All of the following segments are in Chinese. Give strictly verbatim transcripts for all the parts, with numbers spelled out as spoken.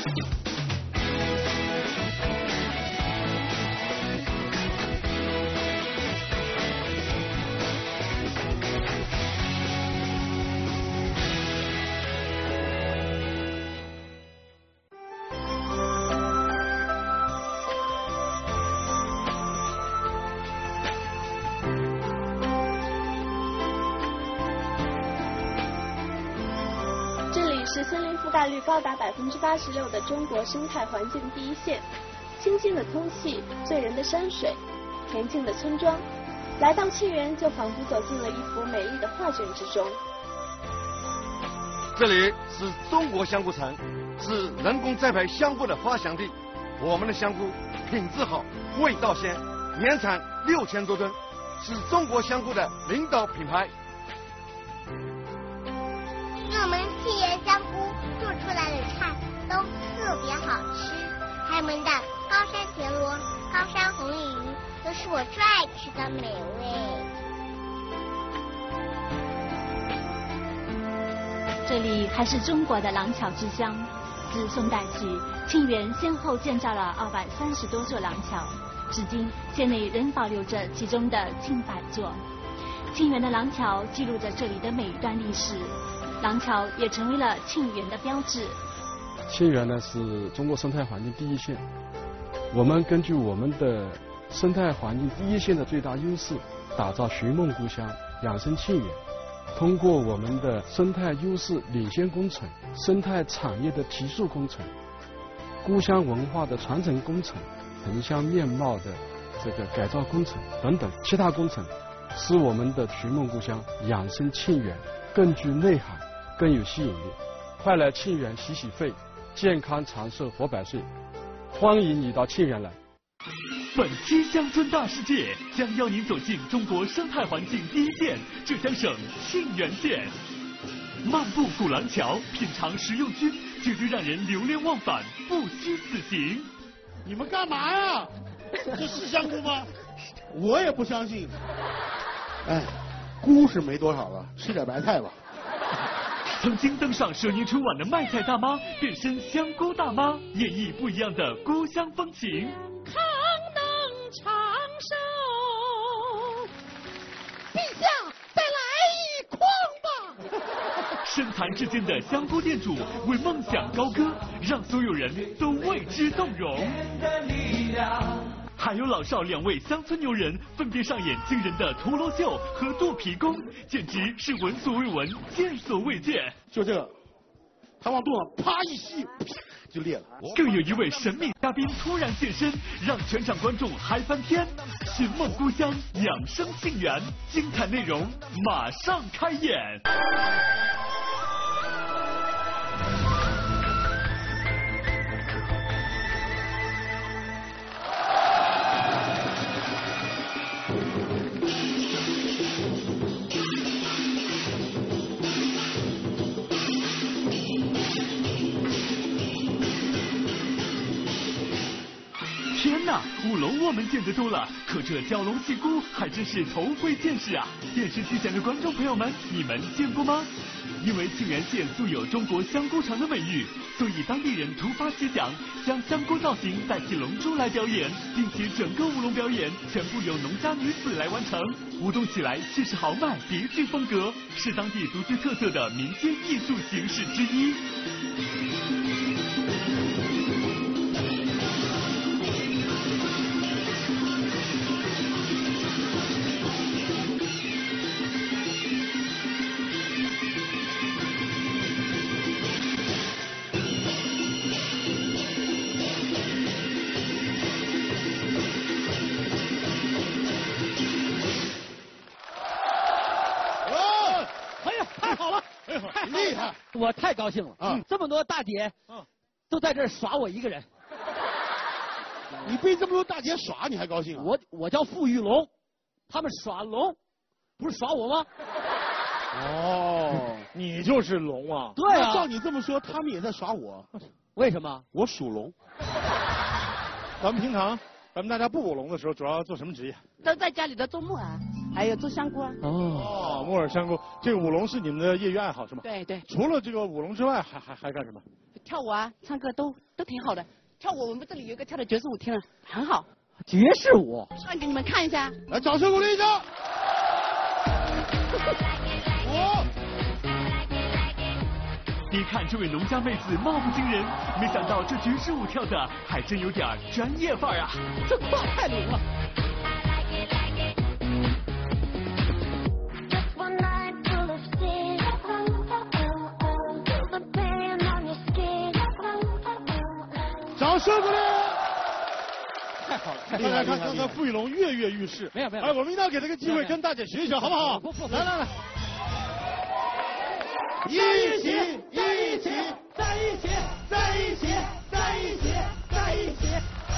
是森林覆盖率高达百分之八十六的中国生态环境第一线，清新的空气，醉人的山水，恬静的村庄，来到沁园就仿佛走进了一幅美丽的画卷之中。 这里是中国香菇城，是人工栽培香菇的发祥地。我们的香菇品质好，味道鲜，年产六千多吨，是中国香菇的领导品牌。 我们沁园香菇做出来的菜都特别好吃，还有我们的高山田螺、高山红鲤鱼都是我最爱吃的美味。 这里还是中国的廊桥之乡，自宋代起，沁园先后建造了二百三十多座廊桥，至今县内仍保留着其中的近百座。沁园的廊桥记录着这里的每一段历史。廊桥也成为了沁园的标志。 沁园呢是中国生态环境第一线，我们根据我们的生态环境第一线的最大优势，打造寻梦故乡、养生沁园。通过我们的生态优势领先工程、生态产业的提速工程、故乡文化的传承工程、城乡面貌的这个改造工程等等其他工程，使我们的寻梦故乡、养生沁园更具内涵，更有吸引力。快来沁园洗洗肺，健康长寿活百岁！欢迎你到沁园来。 本期乡村大世界将邀您走进中国生态环境第一线浙江省沁园县，漫步古廊桥，品尝食用菌，绝对让人流连忘返，不虚此行。 你们干嘛呀？这是香菇吗？我也不相信。哎，菇是没多少了，吃点白菜吧。 曾经登上蛇年春晚的卖菜大妈，变身香菇大妈，演绎不一样的菇香风情。 康能长寿，陛下再来一筐吧。 身残志坚的香菇店主为梦想高歌，让所有人都为之动容。还有老少两位乡村牛人分别上演惊人的陀螺秀和肚皮功，简直是闻所未闻，见所未见。 就这个，他往肚上啪一吸，就裂了。 更有一位神秘嘉宾突然现身，让全场观众嗨翻天。寻梦故乡，养生沁园，精彩内容马上开演。天哪，舞龙我们见得多了，可这蛟龙戏菇还真是头回见识啊！电视机前的观众朋友们，你们见过吗？因为沁园县素有中国香菇城的美誉，所以当地人突发奇想，将香菇造型代替龙珠来表演，并且整个舞龙表演全部由农家女子来完成，舞动起来气势豪迈，别具风格，是当地独具特色的民间艺术形式之一。 厉害！ 我太高兴了啊！这么多大姐，都在这儿耍我一个人。 你被这么多大姐耍，你还高兴啊？ 我我叫傅玉龙，他们耍龙，不是耍我吗？ 哦，你就是龙啊？ 对啊。 照你这么说，他们也在耍我。 为什么？ 我属龙。 咱们平常，咱们大家不舞龙的时候，主要做什么职业？ 都在家里头种木耳，还有种香菇啊。 哦，木耳香菇，这个舞龙是你们的业余爱好是吗？ 对对。 除了这个舞龙之外，还还还干什么？ 跳舞啊、唱歌都都挺好的。跳舞我们这里有一个跳的爵士舞厅啊，很好。 爵士舞， 唱给你们看一下。 来，掌声鼓励一下。我。 别看这位农家妹子貌不惊人，没想到这爵士舞跳的还真有点专业范儿啊！ 这胯太灵了。 掌声鼓励！ 太好了， 大家看，刚才傅玉龙跃跃欲试。 没有没有。 哎，我们一定要给他个机会，跟大姐学一学，好不好？ 不不， 来来来。一起，一起， 在一起，在一起，在一起，在一起。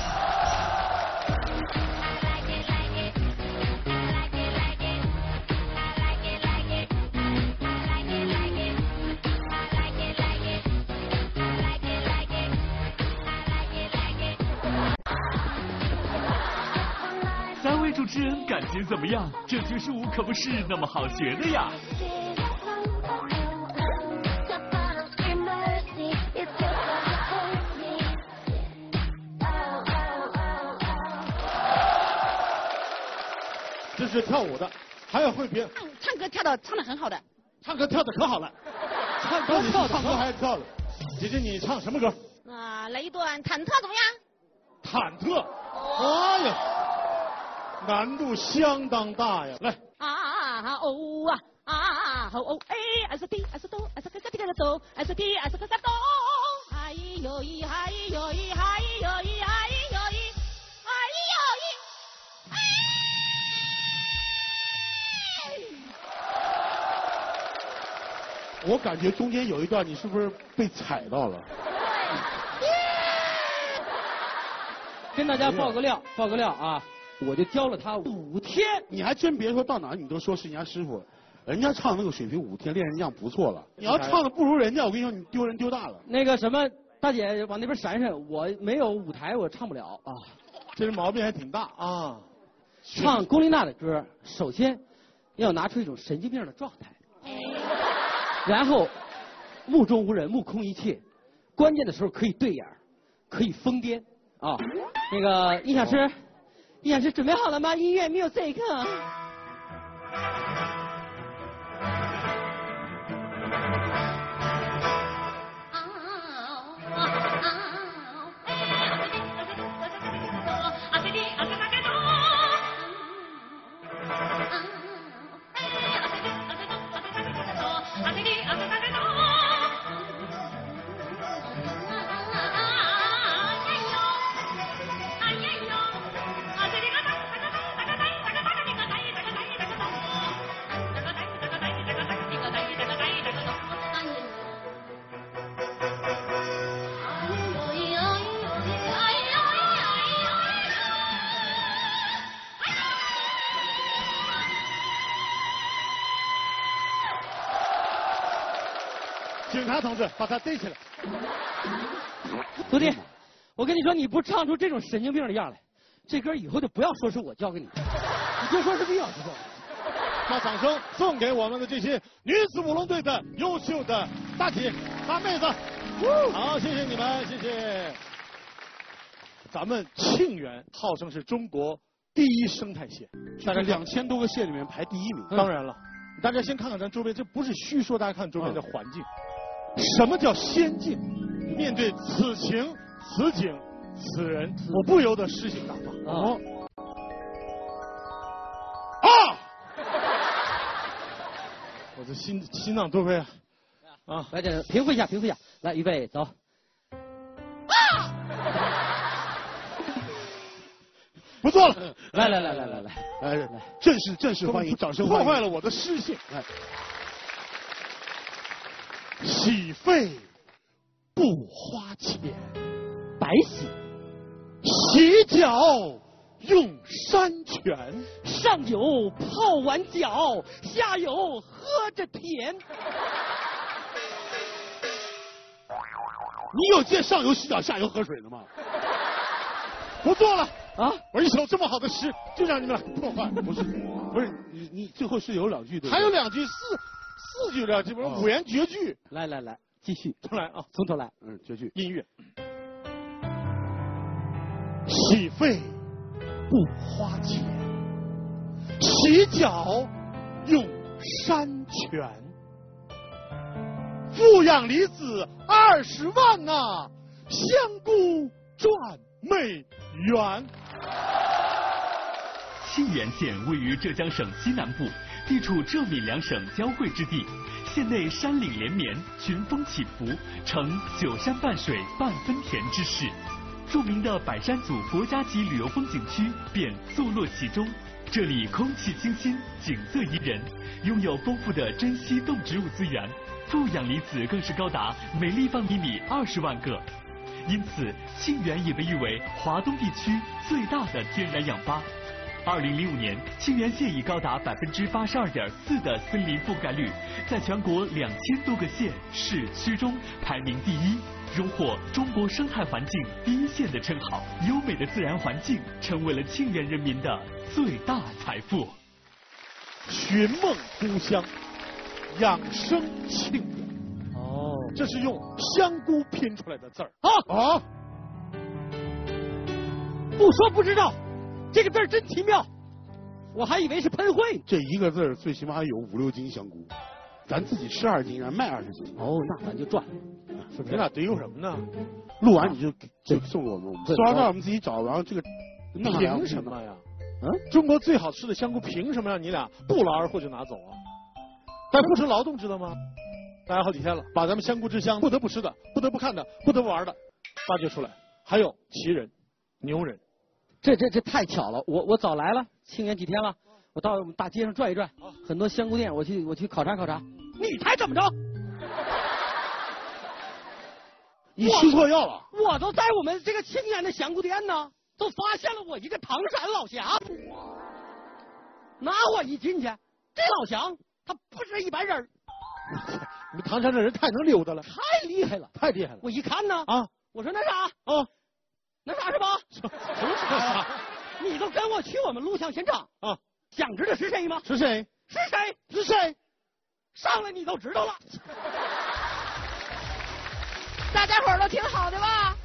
三位主持人感觉怎么样？这爵士舞可不是那么好学的呀。 这是跳舞的，还有会别唱唱歌跳的唱的很好的， 唱歌跳的可好了，唱歌你唱歌还跳了。姐姐你唱什么歌？ 啊，来一段忐忑怎么样？ 忐忑，哎呀，难度相当大呀！来。 啊啊哦啊啊哦哦哎，啊是滴啊是哆啊是个个滴个哆啊是滴啊是个个哆，哎呦咦哎呦咦哎呦咦哎呦咦哎呦咦。 我感觉中间有一段你是不是被踩到了？ 跟大家爆个料，爆个料啊！我就教了他五天。 你还真别说，到哪你都说是人家师傅，人家唱那个水平五天练成这样不错了。你要唱的不如人家，我跟你说你丢人丢大了。 那个什么，大姐往那边闪闪，我没有舞台，我唱不了啊。 这毛病还挺大啊！ 唱龚琳娜的歌，首先要拿出一种神经病的状态。然后，目中无人，目空一切，关键的时候可以对眼，可以疯癫啊！那个音响师，音响师准备好了吗？音乐 music。 警察同志，把他逮起来。 徒弟，我跟你说，你不唱出这种神经病的样来，这歌以后就不要说是我教给你，你就说是毕老师教的。 把掌声送给我们的这些女子舞龙队的优秀的大姐大妹子。好，谢谢你们，谢谢。咱们庆元号称是中国第一生态县，大概两千多个县里面排第一名。当然了，大家先看看咱周边，这不是虚说，大家看周边的环境。什么叫仙境？面对此情此景此人，我不由得诗性大发。哦，啊！我这心心脏多亏啊！啊， 来，这平复一下，平复一下。来，预备，走。 啊！不做了。 来来来来来来， 来来，正式正式欢迎，掌声欢迎！破坏了我的诗性。来。洗肺不花钱， 白洗； 洗脚用山泉， 上有泡完脚，下有喝着甜。 你有见上游洗脚下游喝水的吗？不做了啊！我一首这么好的诗，就让你们来破坏。不是，不是你你最后是有两句对吧？还有两句四四句两句，不是五言绝句。 来来来， 继续， 重来啊， 从头来。 嗯，继续。 音乐。洗肺不花钱，洗脚用山泉，富养离子二十万啊，香菇赚美元。 沁源县位于浙江省西南部，地处浙闽两省交汇之地，县内山岭连绵，群峰起伏，呈九山半水半分田之势。著名的百山祖国家级旅游风景区便坐落其中。这里空气清新，景色宜人，拥有丰富的珍稀动植物资源，负氧离子更是高达每立方厘米二十万个。因此，沁源也被誉为华东地区最大的天然氧吧。二零零五年，沁源县以高达百分之八十二点四的森林覆盖率，在全国两千多个县市区中排名第一，荣获中国生态环境第一县的称号。优美的自然环境成为了沁源人民的最大财富。 寻梦故乡，养生沁源。哦，这是用香菇拼出来的字儿啊啊！ 不说不知道。这个字儿真奇妙，我还以为是喷绘。 这一个字儿最起码有五六斤香菇，咱自己吃二斤，然后卖二十斤。 哦，那咱就赚。 你俩得有什么呢？ 录完你就就送给我们，我们刷到我们自己找，然后这个凭什么呀？嗯，中国最好吃的香菇凭什么让你俩不劳而获就拿走啊？但不吃劳动知道吗？大家好几天了，把咱们香菇之乡不得不吃的、不得不看的、不得不玩的发掘出来，还有奇人、牛人。 这这这太巧了，我我早来了，沁源几天了，我到我们大街上转一转，很多香菇店，我去我去考察考察。你猜怎么着？ 你吃错药了！ 我都在我们这个沁源的香菇店呢，都发现了我一个唐山老乡。那我一进去，这老乡他不是一般人。 你们唐山这人太能溜达了， 太厉害了， 太厉害了！ 我一看呢， 啊， 我说那啥啊。 那啥是吧？ 什么啥？ 你都跟我去我们录像现场啊？ 想知道是谁吗？ 是谁？ 是谁？ 是谁？ 上来你都知道了。 大家伙儿都挺好的吧？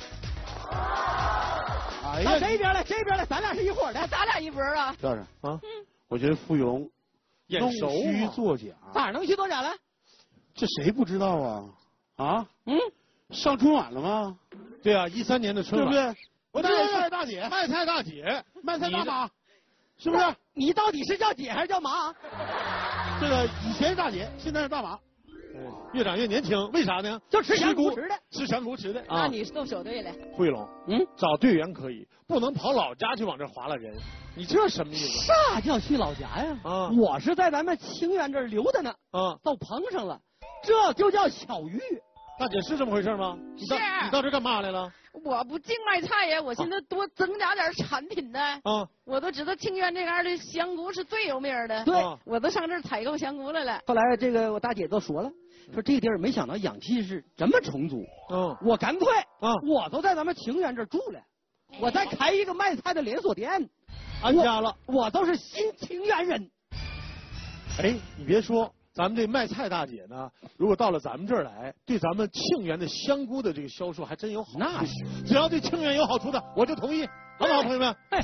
哎呀， 到这边来，这边来，咱俩是一伙的， 咱俩一波啊。 赵先生啊，我觉得傅玉龙眼熟虚作假， 咋能虚作假了？ 这谁不知道啊？啊？ 嗯， 上春晚了吗？ 对啊，一三年的春晚， 对不对？ 我卖菜大姐， 卖菜大姐， 卖菜大妈，是不是？ 你到底是叫姐还是叫妈？ 这个以前是大姐，现在是大妈。 越长越年轻，为啥呢？ 就吃香菇吃的，吃香菇吃的。 那你是够守对了。 傅玉龙， 嗯， 找队员可以，不能跑老家去往这划拉人。你这什么意思？ 啥叫去老家呀？ 啊， 我是在咱们沁源这儿溜达呢， 啊， 都碰上了，这就叫巧遇。 大姐是这么回事吗？你到你到这干嘛来了？ 我不净卖菜呀，我寻思多增加点产品呢。 啊， 我都知道沁源这嘎的香菇是最有名的。 对， 我都上这儿采购香菇来了。 后来这个我大姐都说了，说这个地儿没想到氧气是这么充足。 嗯， 我干脆啊， 我都在咱们沁源这儿住了，我再开一个卖菜的连锁店， 安家了。 我都是新沁源人。 哎，你别说。咱们这卖菜大姐呢，如果到了咱们这儿来，对咱们沁源的香菇的这个销售还真有好处。 那是， 只要对沁源有好处的，我就同意，好不好，朋友们？ 哎，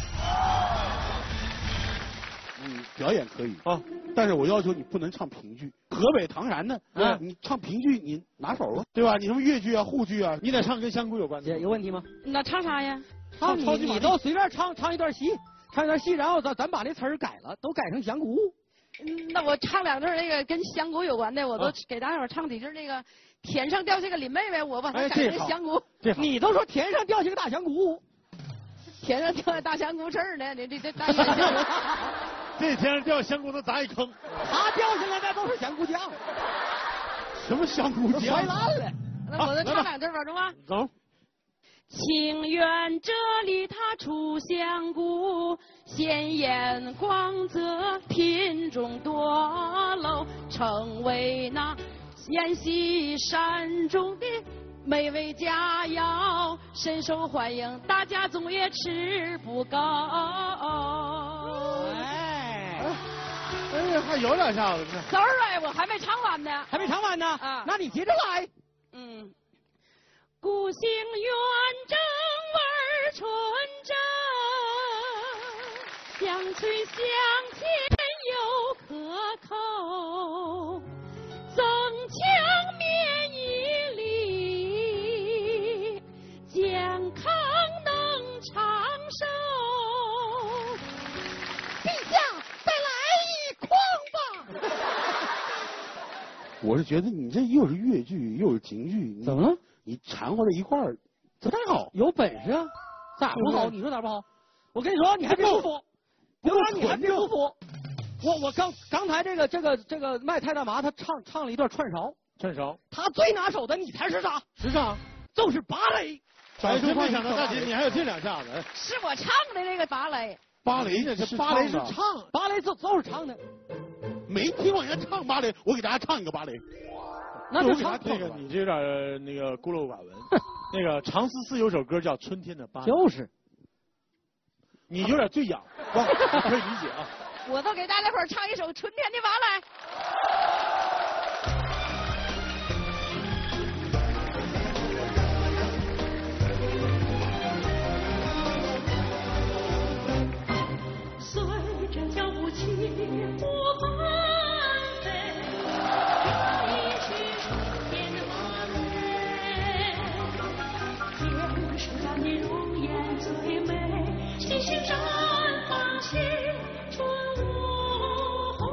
嗯，表演可以啊， 但是我要求你不能唱评剧。河北唐山的， 嗯， 你唱评剧你拿手啊，对吧？你什么越剧啊、沪剧啊， 你得唱跟香菇有关的。 有问题吗？ 那唱啥呀？ 唱你你都随便唱唱一段戏，唱一段戏，然后咱咱把那词儿改了，都改成香菇。 嗯，那我唱两句那个跟香菇有关的，我都给大伙儿唱几句那个天上掉下个林妹妹，我把它改成香菇。 你都说天上掉下个大香菇， 天上掉下大香菇刺儿呢，你这这大香菇。 这天上掉香菇能砸一坑。 他掉下来的都是香菇酱。 什么香菇酱？ 摔烂了。 那我再唱两句吧，中吗？ 走。 沁源这里它出香菇，鲜艳光泽，品种多喽，成为那沿溪山中的美味佳肴，深受欢迎，大家总也吃不够。 哎， 哎呀，还有两下子呢。 Sorry，我还没唱完呢。 还没唱完呢？ 啊， 那你接着来。 嗯，故乡远征味纯正，乡村乡亲又可口，增强免疫力，健康能长寿。 陛下，再来一筐吧！ 我是觉得你这又是越剧又是京剧， 怎么了？ 你掺和在一块儿不太好。 有本事啊！咋不好？你说咋不好？我跟你说，你还别不服，刘老你还别不服。我我刚刚才这个这个这个卖太大麻，他唱唱了一段串烧。 串烧。 他最拿手的，你猜是啥？ 是啥？ 就是芭蕾。 哎，真没想到大姐你还有这两下子。 是我唱的那个芭蕾。 芭蕾那是芭蕾是唱， 芭蕾都都是唱的。 没听过人家唱芭蕾，我给大家唱一个芭蕾。 那就唱那个你这有点那个孤陋寡闻。那个常思思有首歌叫《春天的芭蕾》。 就是。 你有点醉氧，不，可以理解啊。 我都给大家伙儿唱一首《春天的芭蕾》。随着脚步起舞翻飞，跳一曲春天的芭蕾。天是让你容颜最美，星星闪放青春无悔。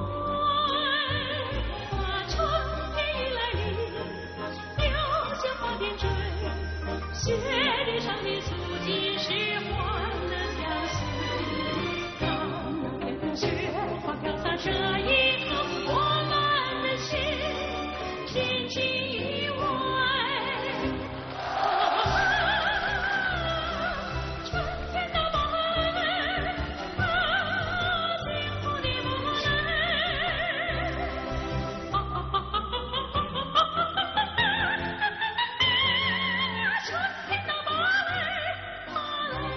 啊，春天已来临，凋谢花点缀，雪地上的足迹是欢乐相随。雪花飘洒这一刻，我们的心紧紧依偎。春天的芭蕾，幸福的芭蕾。春天的芭蕾，芭蕾。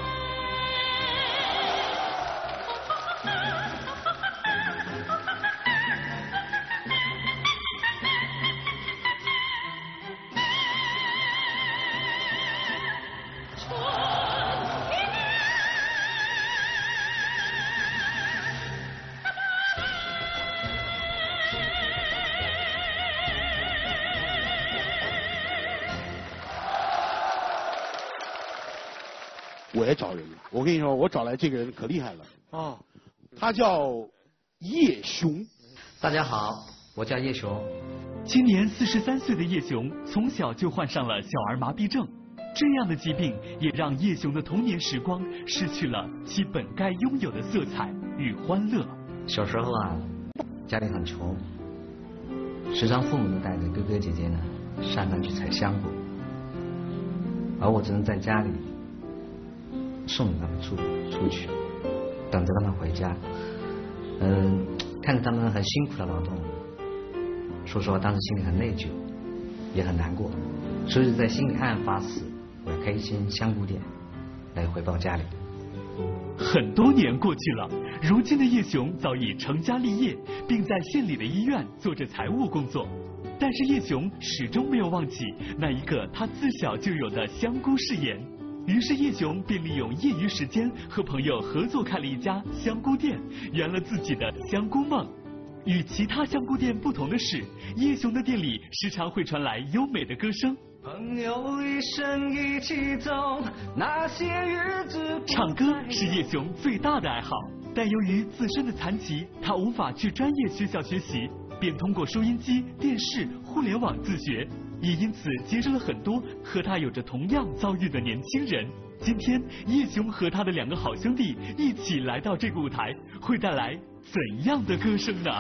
我也找人了，我跟你说，我找来这个人可厉害了啊， 他叫叶雄。 大家好，我叫叶雄。 今年四十三岁的叶雄，从小就患上了小儿麻痹症，这样的疾病也让叶雄的童年时光失去了其本该拥有的色彩与欢乐。 小时候啊，家里很穷，时常父母都带着哥哥姐姐呢上山去采香果，而我只能在家里送他们出出去，等着他们回家。嗯，看着他们很辛苦的劳动，说实话，当时心里很内疚，也很难过，所以在心里暗暗发誓，我要开一间香菇店来回报家里。 很多年过去了，如今的叶雄早已成家立业，并在县里的医院做着财务工作。但是叶雄始终没有忘记那一个他自小就有的香菇誓言。于是叶雄便利用业余时间和朋友合作开了一家香菇店，圆了自己的香菇梦。与其他香菇店不同的是，叶雄的店里时常会传来优美的歌声。 朋友一生一起走，那些日子。 唱歌是叶雄最大的爱好，但由于自身的残疾，他无法去专业学校学习，便通过收音机、电视、互联网自学。也因此结识了很多和他有着同样遭遇的年轻人。今天叶雄和他的两个好兄弟一起来到这个舞台，会带来怎样的歌声呢？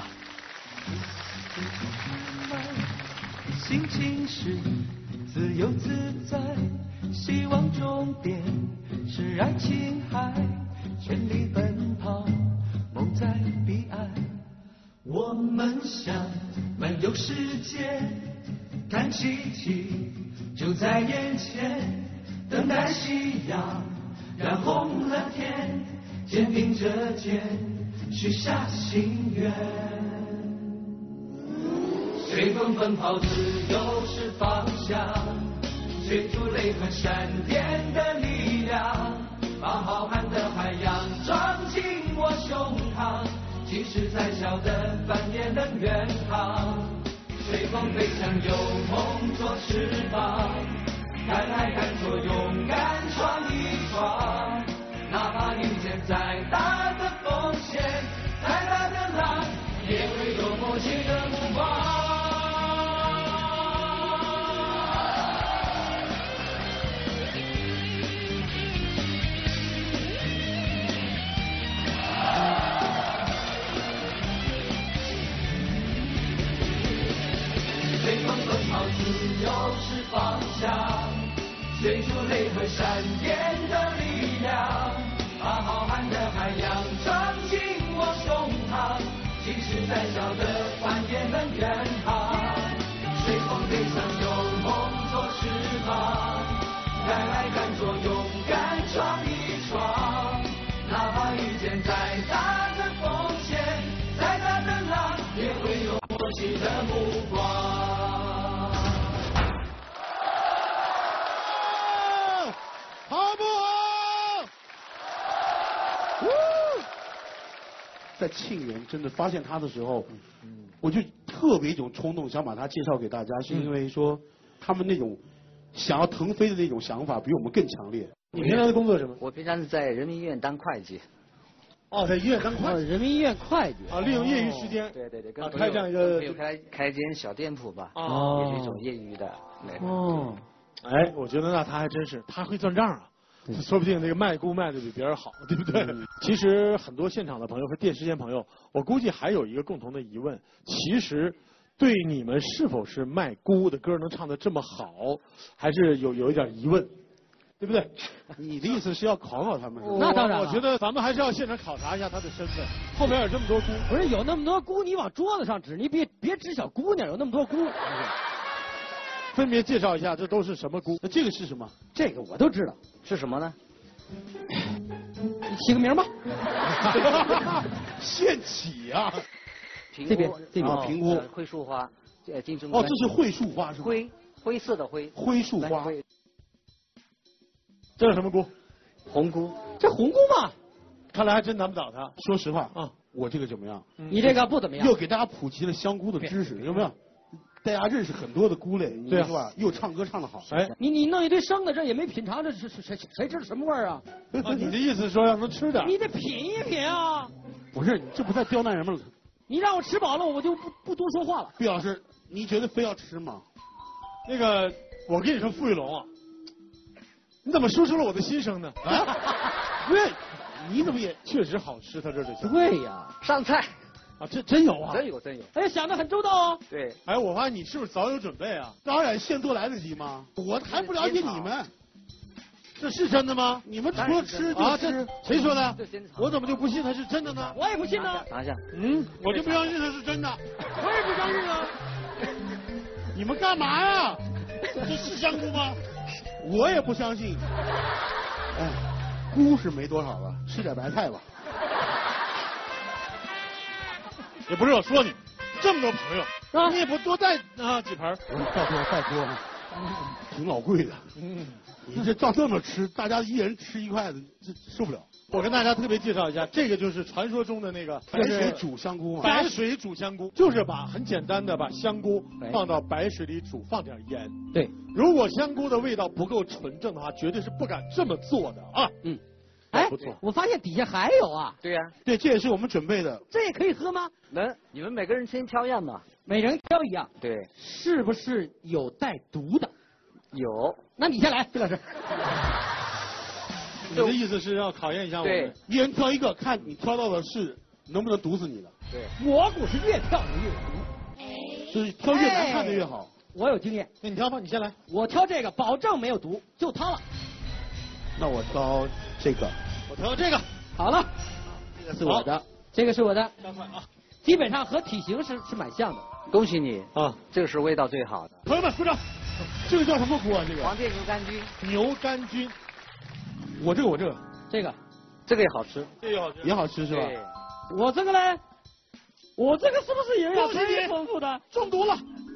心情是自由自在，希望终点是爱琴海，全力奔跑，梦在彼岸。我们想漫游世界，看奇迹就在眼前，等待夕阳染红了天，肩并着肩许下心愿。 随风奔跑，自由是方向，追逐雷和闪电的力量，把浩瀚的海洋装进我胸膛，即使再小的帆也能远航。随风飞翔，有梦做翅膀，敢爱敢做，勇敢闯一闯，哪怕遇见再大的风险，再大的浪，也会有默契的目光。随风奔跑，自由是方向，追逐雷和闪电的力量，把浩瀚的海洋装进我胸膛，即使再小的帆也能远航。随风飞翔，有梦做翅膀，敢爱敢做，勇敢闯一闯，哪怕遇见再大的风险，再大的浪，也会有默契的目光。 好不好？ 在庆元真的发现他的时候，我就特别一种冲动，想把他介绍给大家，是因为说他们那种想要腾飞的那种想法比我们更强烈。 你平常的工作是什么？ 我平常是在人民医院当会计。 哦，在医院当会计。 人民医院会计。 啊，利用业余时间。 对对对， 啊，开这样一个。 有开开间小店铺吧。 哦。 也是一种业余的。 哦。哎，我觉得那他还真是，他会算账啊。说不定那个卖菇卖的比别人好，对不对？嗯、其实很多现场的朋友和电视前朋友，我估计还有一个共同的疑问，其实对你们是否是卖菇的歌能唱得这么好，还是有有一点疑问，对不对？ 你的意思是要考考他们？ 那当然， 我觉得咱们还是要现场考察一下他的身份。后面有这么多菇， 不是有那么多菇，你往桌子上指，你别别指小姑娘，有那么多菇。 分别介绍一下，这都是什么菇？ 那这个是什么？ 这个我都知道， 是什么呢？ 你起个名吧。 现起啊！ 这边这边评估灰树花，呃，金针哦，这是桧树花是吧？ 灰灰色的灰。 桧树花。 这是什么菇？ 红菇。 这红菇嘛， 看来还真难不倒他。 说实话啊，我这个怎么样？ 你这个不怎么样。 又给大家普及了香菇的知识，有没有？大家认识很多的菇类，对吧？又唱歌唱得好。 哎， 你你弄一堆生的，这也没品尝，这是谁谁知道什么味儿啊？ 啊，你的意思是说让他吃点？ 你得品一品啊！ 不是，你这不在刁难人吗？ 你让我吃饱了，我就不不多说话了。 毕老师，你觉得非要吃吗？ 那个，我跟你说，傅玉龙啊，你怎么说出了我的心声呢？啊，不是，你怎么也确实好吃？他这的香。 对呀， 上菜。 啊，这真有啊！ 真有真有！ 哎，想得很周到啊！ 对， 哎，我发现你是不是早有准备啊？ 当然，现做来得及吗？我还不了解你们， 这是真的吗？ 你们除了吃就啊， 吃， 谁说的？我怎么就不信它是真的呢？ 我也不信呢。 拿下。 嗯，我就不相信它是真的。 我也不相信啊！ 你们干嘛呀？ 这是香菇吗？ 我也不相信。哎，菇是没多少了，吃点白菜吧。 也不是我说你，这么多朋友， 啊、 你也不多带啊几盘。 拜托拜托，挺老贵的。嗯，你这照这么吃，大家一人吃一块的，这受不了。 我跟大家特别介绍一下，这个就是传说中的那个白水煮香菇嘛。 白水煮香菇就是把很简单的把香菇放到白水里煮，放点盐。 对， 如果香菇的味道不够纯正的话，绝对是不敢这么做的啊。 嗯。哎， 不错， 我发现底下还有啊。 对呀、 啊，对，这也是我们准备的。 这也可以喝吗？ 能，你们每个人先挑样嘛。 每人挑一样。 对。 是不是有带毒的？ 有。 那你先来，费老师。 你的意思是要考验一下我们？ 对， 一人挑一个，看你挑到的是能不能毒死你的。 对。 蘑菇是越挑越毒， 就是挑越难看的越好。 我有经验。 那你挑吧，你先来。 我挑这个，保证没有毒，就它了。 那我挑这个。 我挑这个， 好了， 这个是我的， 这个是我的， 加快啊！ 基本上和体型是是蛮像的。 恭喜你啊， 这个是味道最好的。 朋友们鼓掌！这个叫什么菇啊？这个黄叶牛肝菌。 牛肝菌，我这个我这个这个， 这个也好吃， 这个也好吃， 也好吃是吧？ 我这个呢，我这个是不是营养最丰富的？ 中毒了！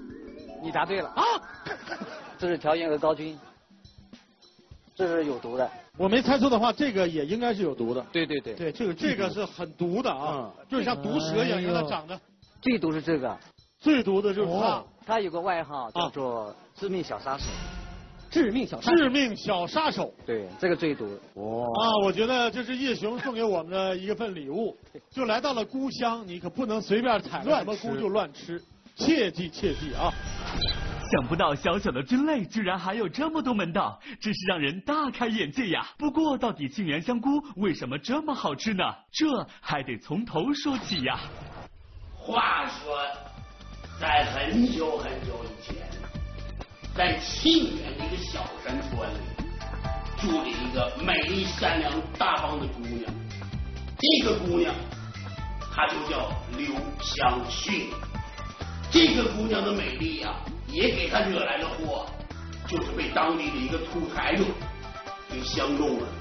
你答对了啊！ 这是调盐和高菌，这是有毒的。 我没猜错的话，这个也应该是有毒的。 对对对。 对，这个这个是很毒的啊，就是像毒蛇一样，让它长得。 最毒是这个。 最毒的就是它。 它有个外号叫做致命小杀手。 致命小杀手。 致命小杀手。 对，这个最毒。 哦。啊，我觉得这是叶雄送给我们的一份礼物，就来到了菇乡，你可不能随便采了什么菇就乱吃，切记切记啊！ 想不到小小的菌类居然还有这么多门道，真是让人大开眼界呀！不过，到底沁园香菇为什么这么好吃呢？这还得从头说起呀。 话说，在很久很久以前，在沁园的一个小山村里，住着一个美丽善良大方的姑娘。这个姑娘，她就叫刘香逊。这个姑娘的美丽呀、啊，也给她惹来了祸，就是被当地的一个土财主给相中了。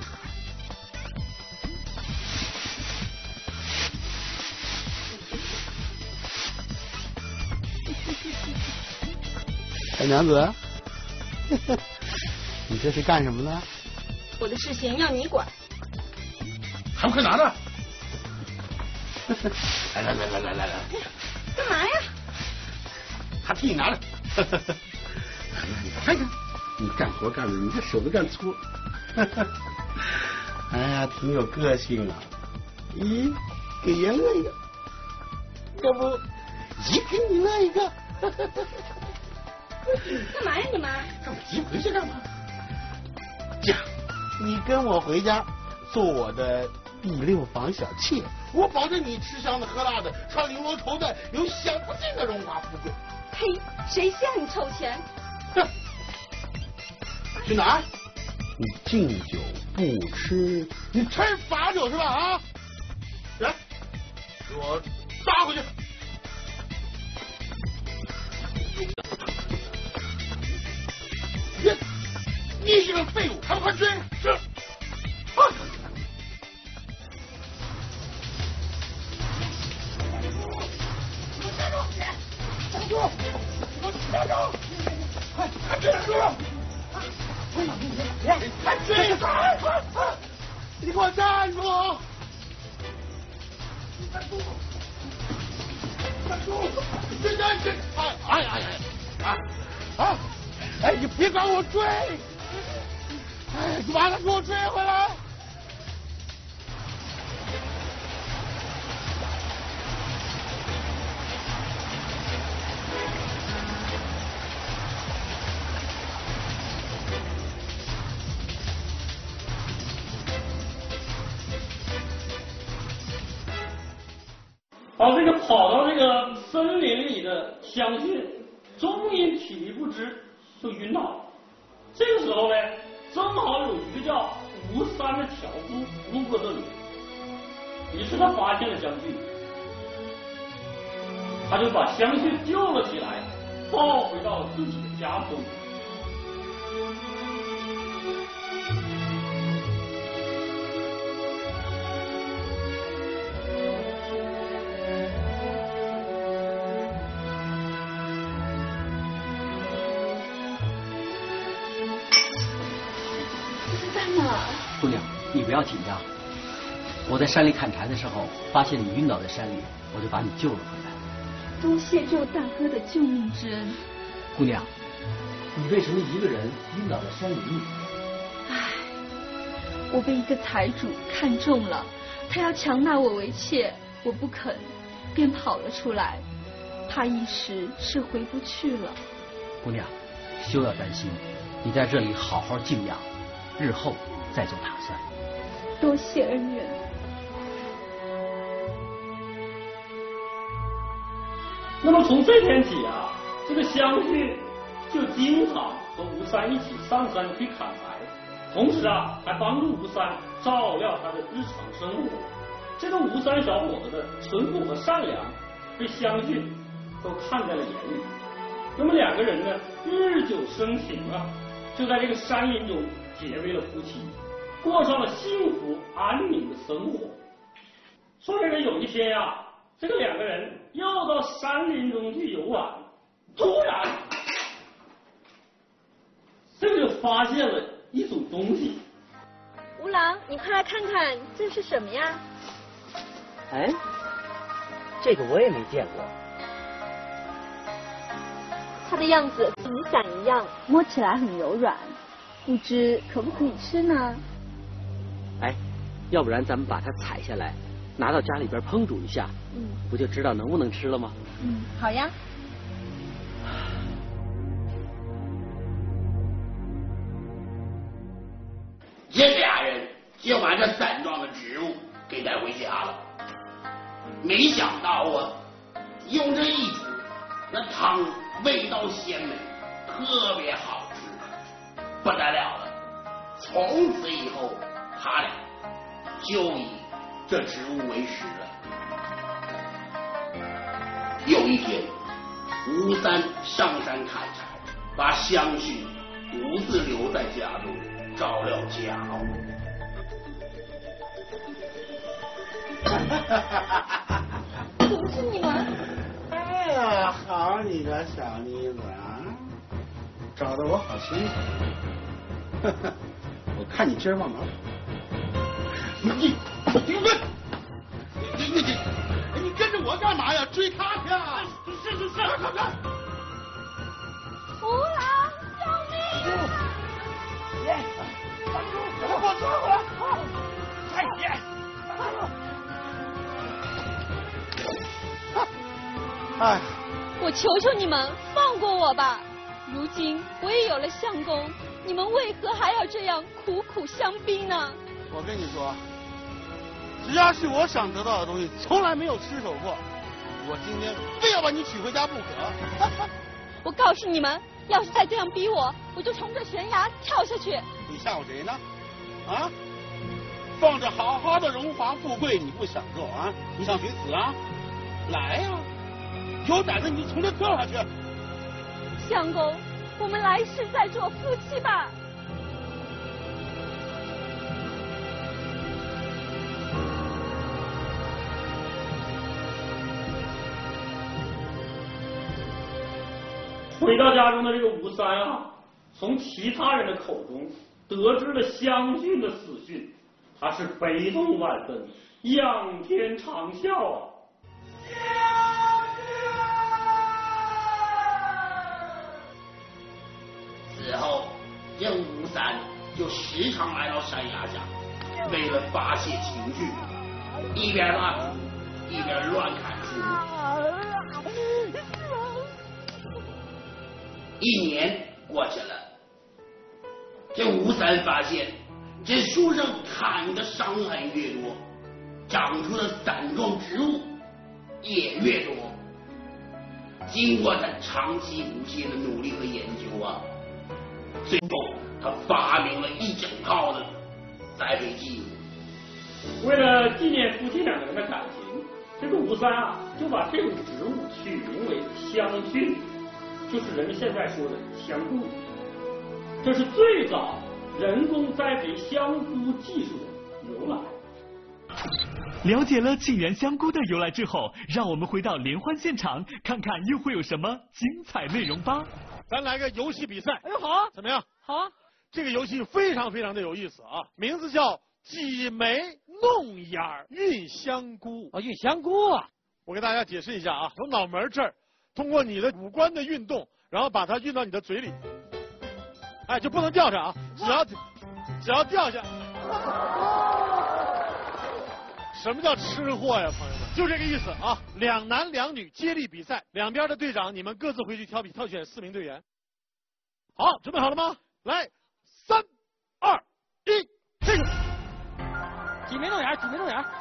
小娘子，你这是干什么呢？ 我的事情要你管。 还不快拿着！来来来来来来来， 干嘛呀？ 他替你拿着。你看看，你干活干的，你这手都干粗。 哎呀，挺有个性啊！咦，给爷乐一个，要不也给你乐一个？ 干嘛呀你们？ 让我急回去干嘛？这样，你跟我回家做我的第六房小妾，我保证你吃香的喝辣的，穿绫罗绸缎，有享不尽的荣华富贵。 嘿，谁向你凑钱？ 哼！去哪儿？你敬酒不吃，你吃罚酒是吧？啊！来，给我抓回去！你你是个废物，还不快追！是。啊！站住！站住！站住！快快追住！快追！快！你给我站住！站住！站住！这这这！哎哎哎哎！啊啊！哎，你别管我追！哎，你把他给我追回来！ 好，这个跑到这个森林里的香逊，终因体力不支就晕倒了。这个时候呢，正好有一个叫吴三的樵夫路过这里，于是他发现了香逊，他就把香逊救了起来，抱回到自己的家中。 姑娘，你不要紧张。我在山里砍柴的时候，发现你晕倒在山里，我就把你救了回来。 多谢舅大哥的救命之恩。 姑娘，你为什么一个人晕倒在山里呢？ 唉，我被一个财主看中了，他要强纳我为妾，我不肯，便跑了出来，怕一时是回不去了。 姑娘，休要担心，你在这里好好静养，日后再做打算。 多谢恩人。 那么从这天起啊，这个香逊就经常和吴三一起上山去砍柴，同时啊还帮助吴三照料他的日常生活。这个吴三小伙子的淳朴和善良，被香逊都看在了眼里。那么两个人呢，日久生情啊，就在这个山林中结为了夫妻，过上了幸福安宁的生活。所以呢，有一天呀、啊，这个两个人要到山林中去游玩，突然这个就发现了一种东西。 吴郎，你快来看看这是什么呀？ 哎，这个我也没见过。 它的样子和雨伞一样，摸起来很柔软，不知可不可以吃呢？ 哎，要不然咱们把它采下来，拿到家里边烹煮一下， 嗯， 不就知道能不能吃了吗？ 嗯，好呀。 这俩人就把这散装的植物给带回家了。没想到啊，用这一煮，那汤味道鲜美，特别好吃，不得了了。从此以后，他俩就以这植物为食了。有一天，吴三上山砍柴，把香薰独自留在家中，着了家务。 怎么是你们？ 哎呀，好你个小妮子啊，找得我好辛苦。我看你今儿往哪跑？你你你你你你你跟着我干嘛呀？追他去啊！是是是，快快快！ 吴郎，救命！ 耶，帮助我，给我抓回来！快点！ 哎，我求求你们放过我吧！如今我也有了相公，你们为何还要这样苦苦相逼呢？ 我跟你说，只要是我想得到的东西，从来没有失手过。我今天非要把你娶回家不可。 我告诉你们，要是再这样逼我，我就从这悬崖跳下去。 你吓唬谁呢？啊？放着好好的荣华富贵你不享受啊？你想寻死啊？来呀、啊！有胆子你就从这跳下去！ 相公，我们来世再做夫妻吧。 回到家中的这个吴三啊，从其他人的口中得知了香薰的死讯，他是悲痛万分，仰天长啸啊！ 此后，这吴三就时常来到山崖下，为了发泄情绪，一边拉土，一边乱砍树木。一年过去了，这吴三发现，这树上砍的伤痕越多，长出的伞状植物也越多。经过他长期不懈的努力和研究啊，最后他发明了一整套的栽培技术。 为了纪念夫妻两个人的感情，这个吴三啊就把这种植物取名为香薰，就是人们现在说的香菇。这是最早人工栽培香菇技术的由来。 了解了沁园香菇的由来之后，让我们回到联欢现场，看看又会有什么精彩内容吧。 咱来个游戏比赛。 哎呦，好啊， 怎么样？ 好啊。 这个游戏非常非常的有意思啊，名字叫挤眉弄眼运香菇。 啊，运香菇啊！ 我给大家解释一下啊，从脑门这儿，通过你的五官的运动，然后把它运到你的嘴里，哎，就不能掉下啊，只要只要掉下。什么叫吃货呀，朋友们？就这个意思啊！两男两女接力比赛，两边的队长你们各自回去挑比挑选四名队员。好，准备好了吗？来，三、二、一，开始！ 挤眉弄眼，挤眉弄眼。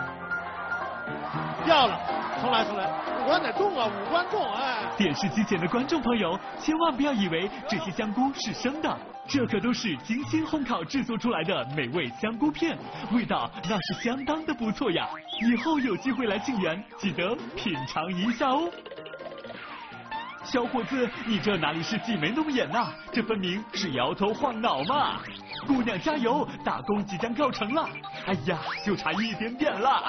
掉了，重来，重来，五官得动啊，五官动，哎。 电视机前的观众朋友，千万不要以为这些香菇是生的。这可都是精心烘烤制作出来的美味香菇片，味道那是相当的不错呀！以后有机会来沁园，记得品尝一下哦。小伙子，你这哪里是挤眉弄眼呐、啊？这分明是摇头晃脑嘛！姑娘加油，大功即将告成了！哎呀，就差一点点了。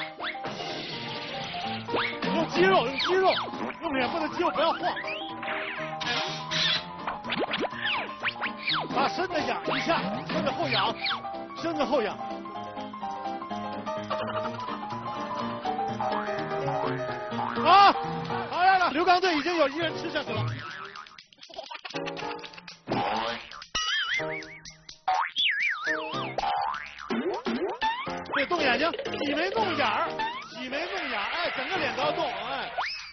用肌肉，用肌肉，用脸部的肌肉不要晃。 把身子仰一下，身子后仰，身子后仰。啊，好样的！刘刚队已经有一个人吃下去了。对，动眼睛，挤眉弄眼儿，挤眉弄眼儿，哎，整个脸都要动，哎。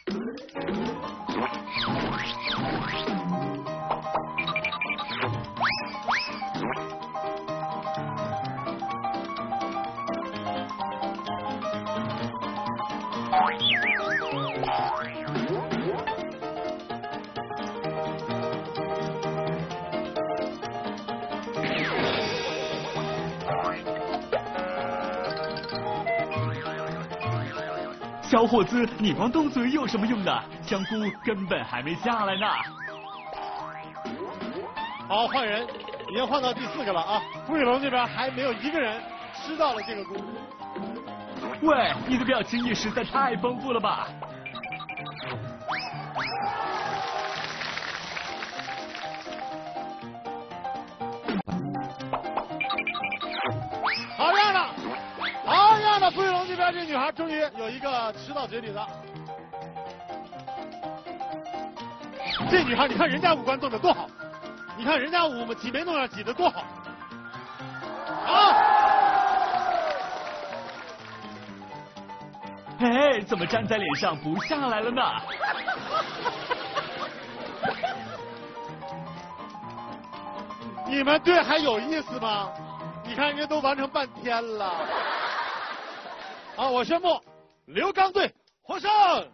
小伙子，你光动嘴有什么用呢？香菇根本还没下来呢。 好，换人，已经换到第四个了啊！朱雨龙这边还没有一个人吃到了这个菇。 喂，你的表情也实在太丰富了吧！ 好样的，好样的！朱雨龙这边这女孩终于有一个吃到嘴里了。这女孩，你看人家五官动得多好，你看人家五挤眉弄眼挤得多好。啊！ 哎，怎么粘在脸上不下来了呢？ 你们队还有意思吗？你看人家都完成半天了。好，我宣布刘刚队获胜。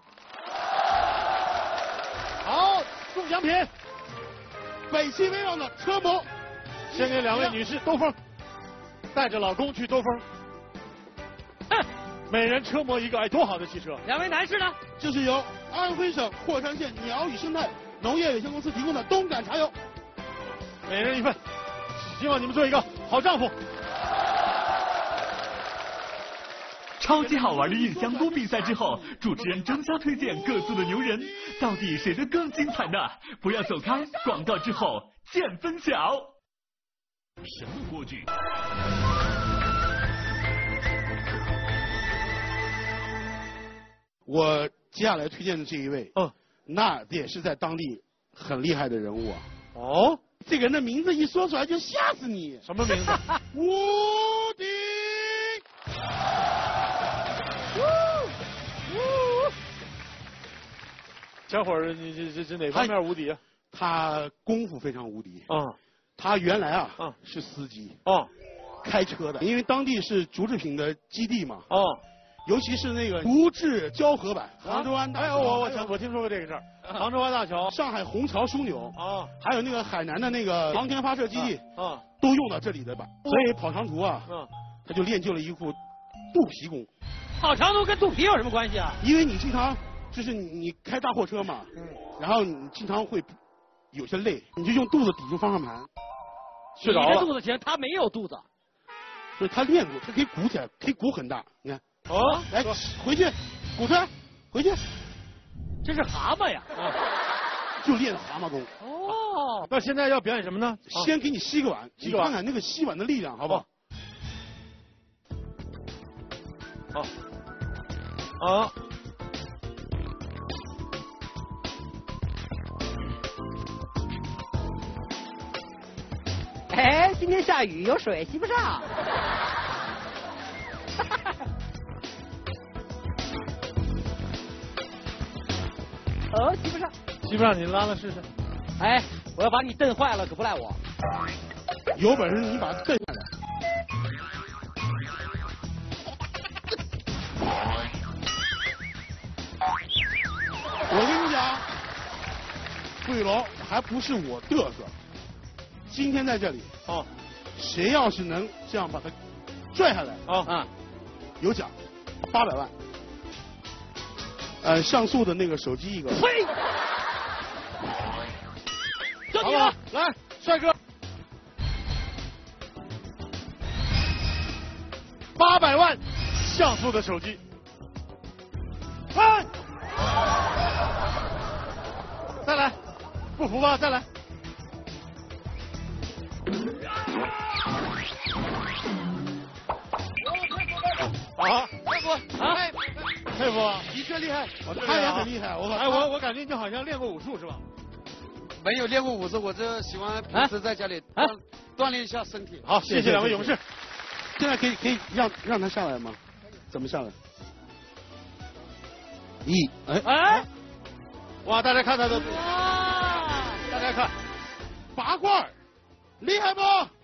好，送奖品， 北汽威朗的车模， 先给两位女士兜风，带着老公去兜风。每人车模一个，哎，多好的汽车！ 两位男士呢？ 这是由安徽省霍山县鸟语生态农业有限公司提供的东莞茶油， 每人一份，希望你们做一个好丈夫。 超级好玩的印香菇比赛之后，主持人争相推荐各自的牛人，到底谁的更精彩呢？不要走开，广告之后见分晓。什么锅具？ 我接下来推荐的这一位， 嗯， 那也是在当地很厉害的人物啊。 哦， 这个人的名字一说出来就吓死你。 什么名字？ 无敌！ 小伙儿，你这这这哪方面无敌啊？ 他功夫非常无敌。 嗯， 他原来啊， 嗯， 是司机。 哦， 开车的，因为当地是竹制品的基地嘛。 哦。 尤其是那个竹制胶合板，杭州湾大桥， 哎，我我听我听说过这个事儿。杭州湾大桥、 上海虹桥枢纽啊， 还有那个海南的那个航天发射基地啊， 都用到这里的板。所以跑长途啊， 嗯， 他就练就了一副肚皮功。 跑长途跟肚皮有什么关系啊？ 因为你经常就是你你开大货车嘛，嗯，然后你经常会有些累，你就用肚子抵住方向盘， 睡着了。你的肚子行，他没有肚子， 所以他练过，他可以鼓起来，可以鼓很大，你看。 哦， 来回去，鼓出来，回去。 这是蛤蟆呀！ 啊，就练蛤蟆功。 哦，那现在要表演什么呢？ 先给你吸个碗，你看看那个吸碗的力量，好不好？ 好。好。 哎，今天下雨，有水吸不上。哦，吸不上， 吸不上，你拉拉试试。 哎，我要把你蹬坏了，可不赖我。 有本事你把它蹬下来。我跟你讲，朱雨龙还不是我嘚瑟。今天在这里啊，谁要是能这样把它拽下来啊啊，有奖，八百万。呃，像素的那个手机一个。 呸！就你了， 来，帅哥，八百万像素的手机。来，再来，不服吧？再来。 啊， 佩服啊， 佩服， 的确厉害， 他也很厉害。我哎，我我感觉你好像练过武术是吧？ 没有练过武术，我这喜欢平时在家里锻锻炼一下身体。 好，谢谢两位勇士。 现在可以可以让让他下来吗？怎么下来？一，哎哎，哇！大家看他的，大家看， 拔罐，厉害不？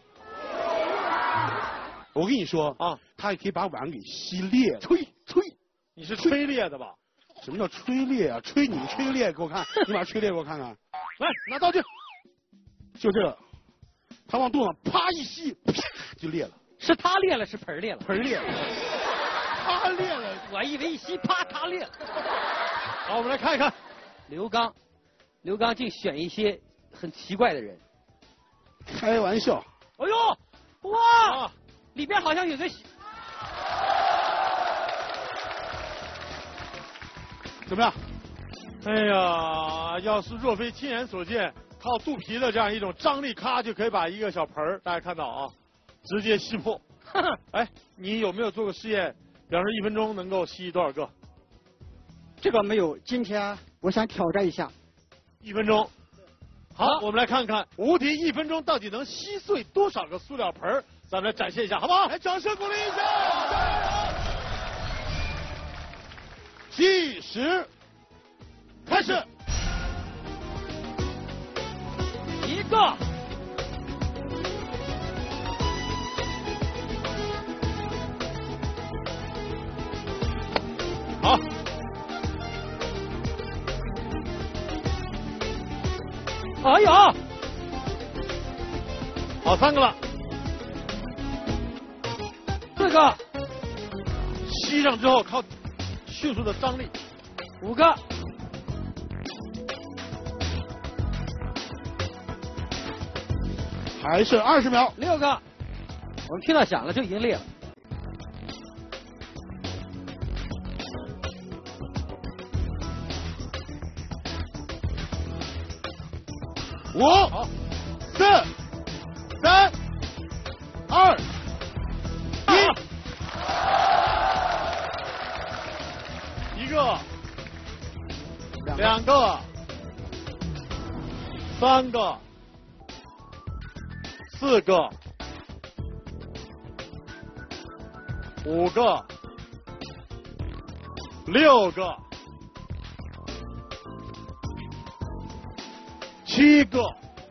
我跟你说啊， 他也可以把碗给吸裂了。吹吹， 你是吹裂的吧？ 什么叫吹裂啊？吹你吹个裂给我看，你把吹裂给我看看。 来，拿道具。 就这个，他往肚上啪一吸，啪就裂了。 是他裂了，是盆裂了？ 盆裂了。他裂了， 我以为一吸啪他裂了。 好，我们来看一看刘刚，刘刚竟选一些很奇怪的人。 开玩笑。 哎呦，哇！啊里边好像有个， 怎么样？ 哎呀，要是若非亲眼所见，靠肚皮的这样一种张力，咔就可以把一个小盆儿，大家看到啊，直接吸破。哎，你有没有做过试验？比方说一分钟能够吸多少个？ 这个没有，今天我想挑战一下。 一分钟。好，我们来看看无敌一分钟到底能吸碎多少个塑料盆儿。咱们来展现一下，好不好？来，掌声鼓励一下！ 计时开始。 一个， 好， 哎呀， 好，三个了。 四个， 吸上之后靠迅速的张力。 五个， 还剩二十秒。 六个，我们听到响了就已经裂了。 五、四、三、二。 一个，两个，三个，四个，五个，六个，七个，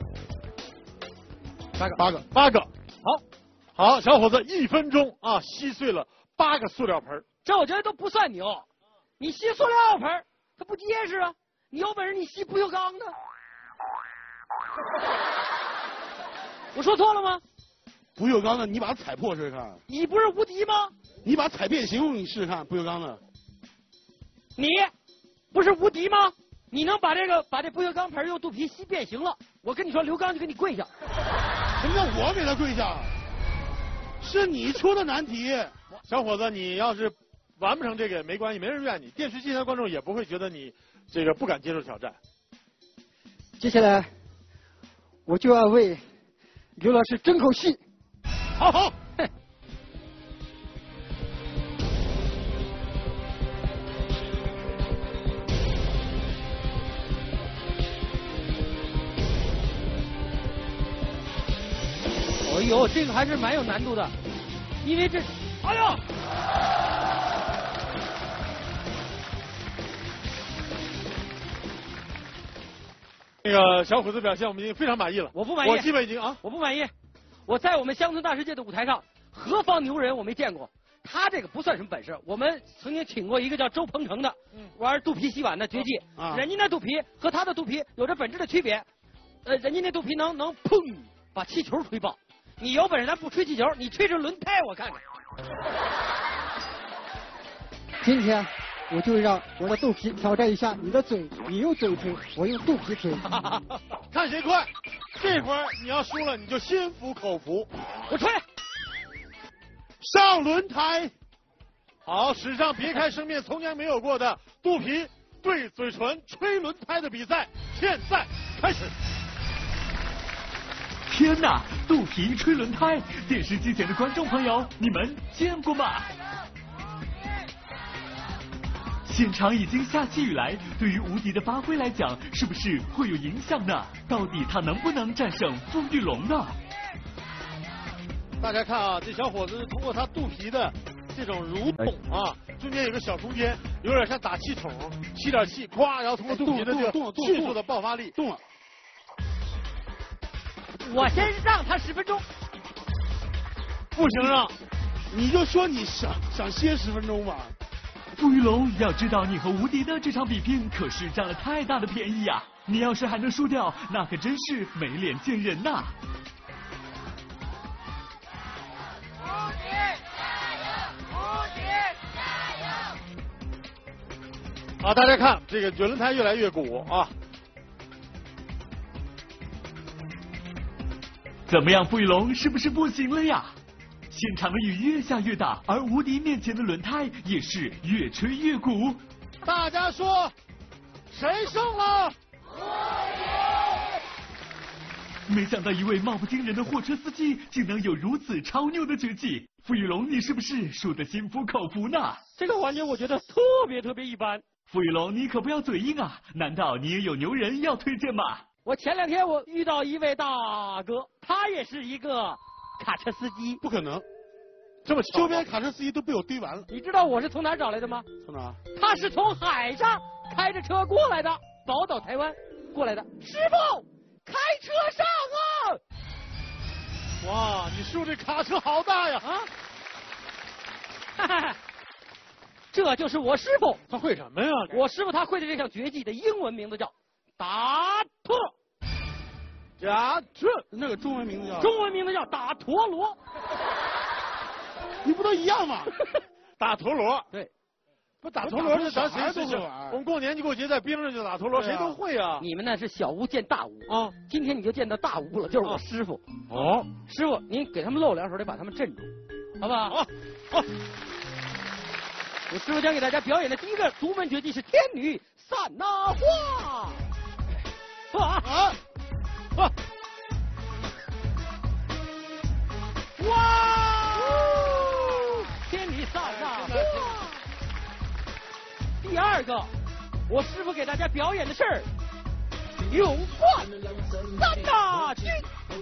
八个， 八个，八个。好，好，小伙子，一分钟啊，吸碎了八个塑料盆。 这我觉得都不算牛。你吸塑料盆，它不结实啊！你有本事你吸不锈钢的。我说错了吗？ 不锈钢的，你把它踩破试试看。 你不是无敌吗？ 你把它踩变形，你试试看，不锈钢的。 你不是无敌吗？你能把这个把这不锈钢盆用肚皮吸变形了？我跟你说，刘刚就给你跪下。 什么叫我给他跪下？是你出的难题， 小伙子，你要是完不成这个也没关系，没人怨你，电视机前的观众也不会觉得你这个不敢接受挑战。 接下来，我就要为刘老师争口气。 好好。 哎呦，这个还是蛮有难度的，因为这，哎呦。 那个小伙子表现我们已经非常满意了。 我不满意， 我基本已经啊， 我不满意。我在我们乡村大世界的舞台上，何方牛人我没见过。他这个不算什么本事。我们曾经请过一个叫周鹏程的，嗯、玩肚皮洗碗的绝技。啊、人家那肚皮和他的肚皮有着本质的区别。呃，人家那肚皮能能砰把气球吹爆。你有本事咱不吹气球，你吹成轮胎我看看。 今天我就让我的肚皮挑战一下你的嘴，你用嘴吹，我用肚皮吹， 看谁快。这会儿你要输了，你就心服口服。 我吹， 上轮胎。好，史上别开生面从来没有过的肚皮对嘴唇吹轮胎的比赛，现在开始。 天哪，肚皮吹轮胎！电视机前的观众朋友，你们见过吗？现场已经下起雨来，对于无敌的发挥来讲，是不是会有影响呢？到底他能不能战胜傅玉龙呢？ 大家看啊，这小伙子是通过他肚皮的这种蠕动啊，中间有个小空间，有点像打气筒，吸点气，咵，然后通过肚皮的这个迅速的爆发力， 动了。 我先让他十分钟。 不行让， 你就说你想想歇十分钟吧。 傅玉龙，要知道你和无敌的这场比拼可是占了太大的便宜呀、啊！你要是还能输掉，那可真是没脸见人呐、啊！ 无敌加油！无敌加油！啊，大家看这个卷轮胎越来越鼓啊！ 怎么样，傅玉龙是不是不行了呀？现场的雨越下越大，而无敌面前的轮胎也是越吹越鼓。 大家说，谁胜了？ 没想到一位貌不惊人的货车司机竟能有如此超牛的绝技。傅玉龙，你是不是输得心服口服呢？ 这个环节我觉得特别特别一般。 傅玉龙，你可不要嘴硬啊！难道你也有牛人要推荐吗？ 我前两天我遇到一位大哥，他也是一个卡车司机。 不可能， 这么周边卡车司机都被我堆完了。 你知道我是从哪儿找来的吗？ 从哪？ 他是从海上开着车过来的，宝岛台湾过来的。师傅，开车上啊！ 哇，你师傅这卡车好大呀！ 啊！哈哈，这就是我师傅。 他会什么呀？ 我师傅他会的这项绝技的英文名字叫打陀。 假这那个中文名字叫中文名字叫打陀螺， 你不都一样吗？ 打陀螺， 对， 不打陀螺是咱谁都会玩。 我们过年过节在冰上就打陀螺，谁都会啊。 你们那是小巫见大巫啊， 今天你就见到大巫了，就是我师傅。 哦， 师傅，您给他们露两手，得把他们镇住，好不好？ 好，好。 我师傅将给大家表演的第一个独门绝技是天女散那花。啊啊！哇！ 哇！天女散那花。第二个，我师傅给大家表演的是咏冠三大军。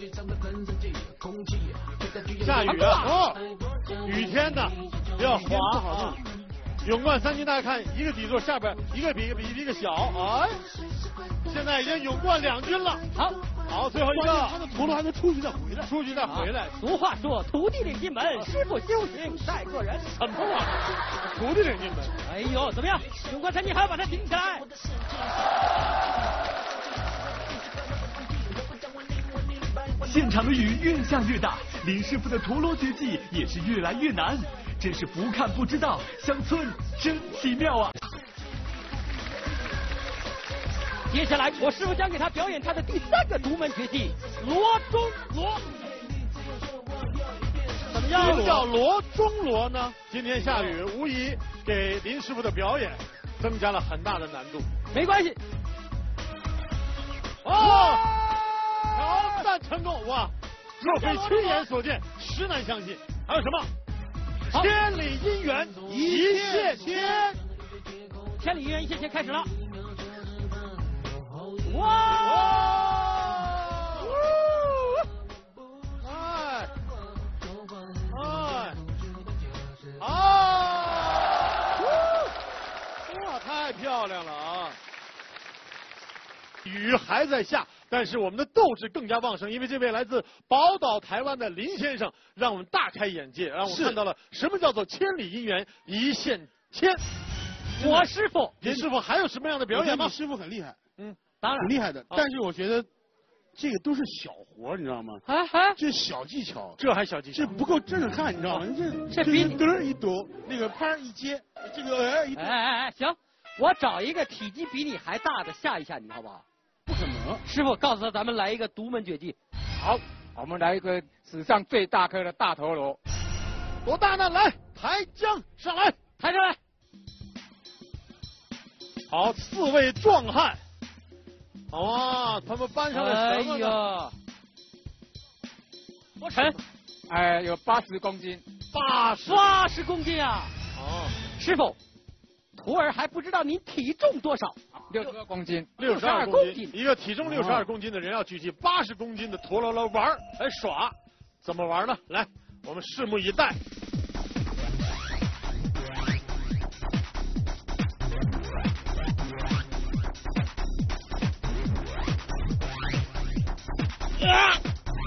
下雨啊！哦，雨天呢，要滑啊！咏冠三军，大家看，一个底座下边一个比一个比一个小，哎，现在已经咏冠两军了。 好。 好，最后一个， 他的陀螺还能出去再回来， 出去再回来。 俗话说，徒弟领进门，师傅修行在个人。 什么玩意儿？徒弟领进门？ 哎呦，怎么样？咏冠三军还要把它顶起来。 现场的雨越下越大，林师傅的陀螺绝技也是越来越难，真是不看不知道，乡村真奇妙啊！ 接下来，我师傅将给他表演他的第三个独门绝技——螺中螺。 怎么样？什么叫螺中螺呢？今天下雨，无疑给林师傅的表演增加了很大的难度。 没关系。 哦，挑战成功！哇，若非亲眼所见，实难相信。还有什么？千里姻缘一线牵。 千里姻缘一线牵开始了。 哇！哎哎啊！哇，太漂亮了啊！雨还在下，但是我们的斗志更加旺盛，因为这位来自宝岛台湾的林先生，让我们大开眼界，让我们看到了什么叫做千里姻缘一线牵。 我师傅， 林师傅还有什么样的表演吗？ 你师傅很厉害， 嗯。 当然很厉害的，但是我觉得这个都是小活，你知道吗？ 啊哈， 这小技巧， 这还小技巧， 这不够震撼，你知道吗？这这比嘚儿一抖，那个拍一接，这个哎一。 哎哎哎，行，我找一个体积比你还大的吓一吓你，好不好？ 不可能， 师傅告诉他，咱们来一个独门绝技。 好，我们来一个史上最大颗的大陀螺。 多大呢？来，抬将上来， 抬上来。 好，四位壮汉。好啊，他们搬上了什么呢？ 哎呀， 多沉？ 哎，有八十公斤。 八十八十公斤啊！ 哦， 师傅，徒儿还不知道您体重多少？ 六十二公斤。 六十二公斤，一个体重六十二公斤的人要举起八十公斤的陀螺来玩来耍，怎么玩呢？来，我们拭目以待。啊！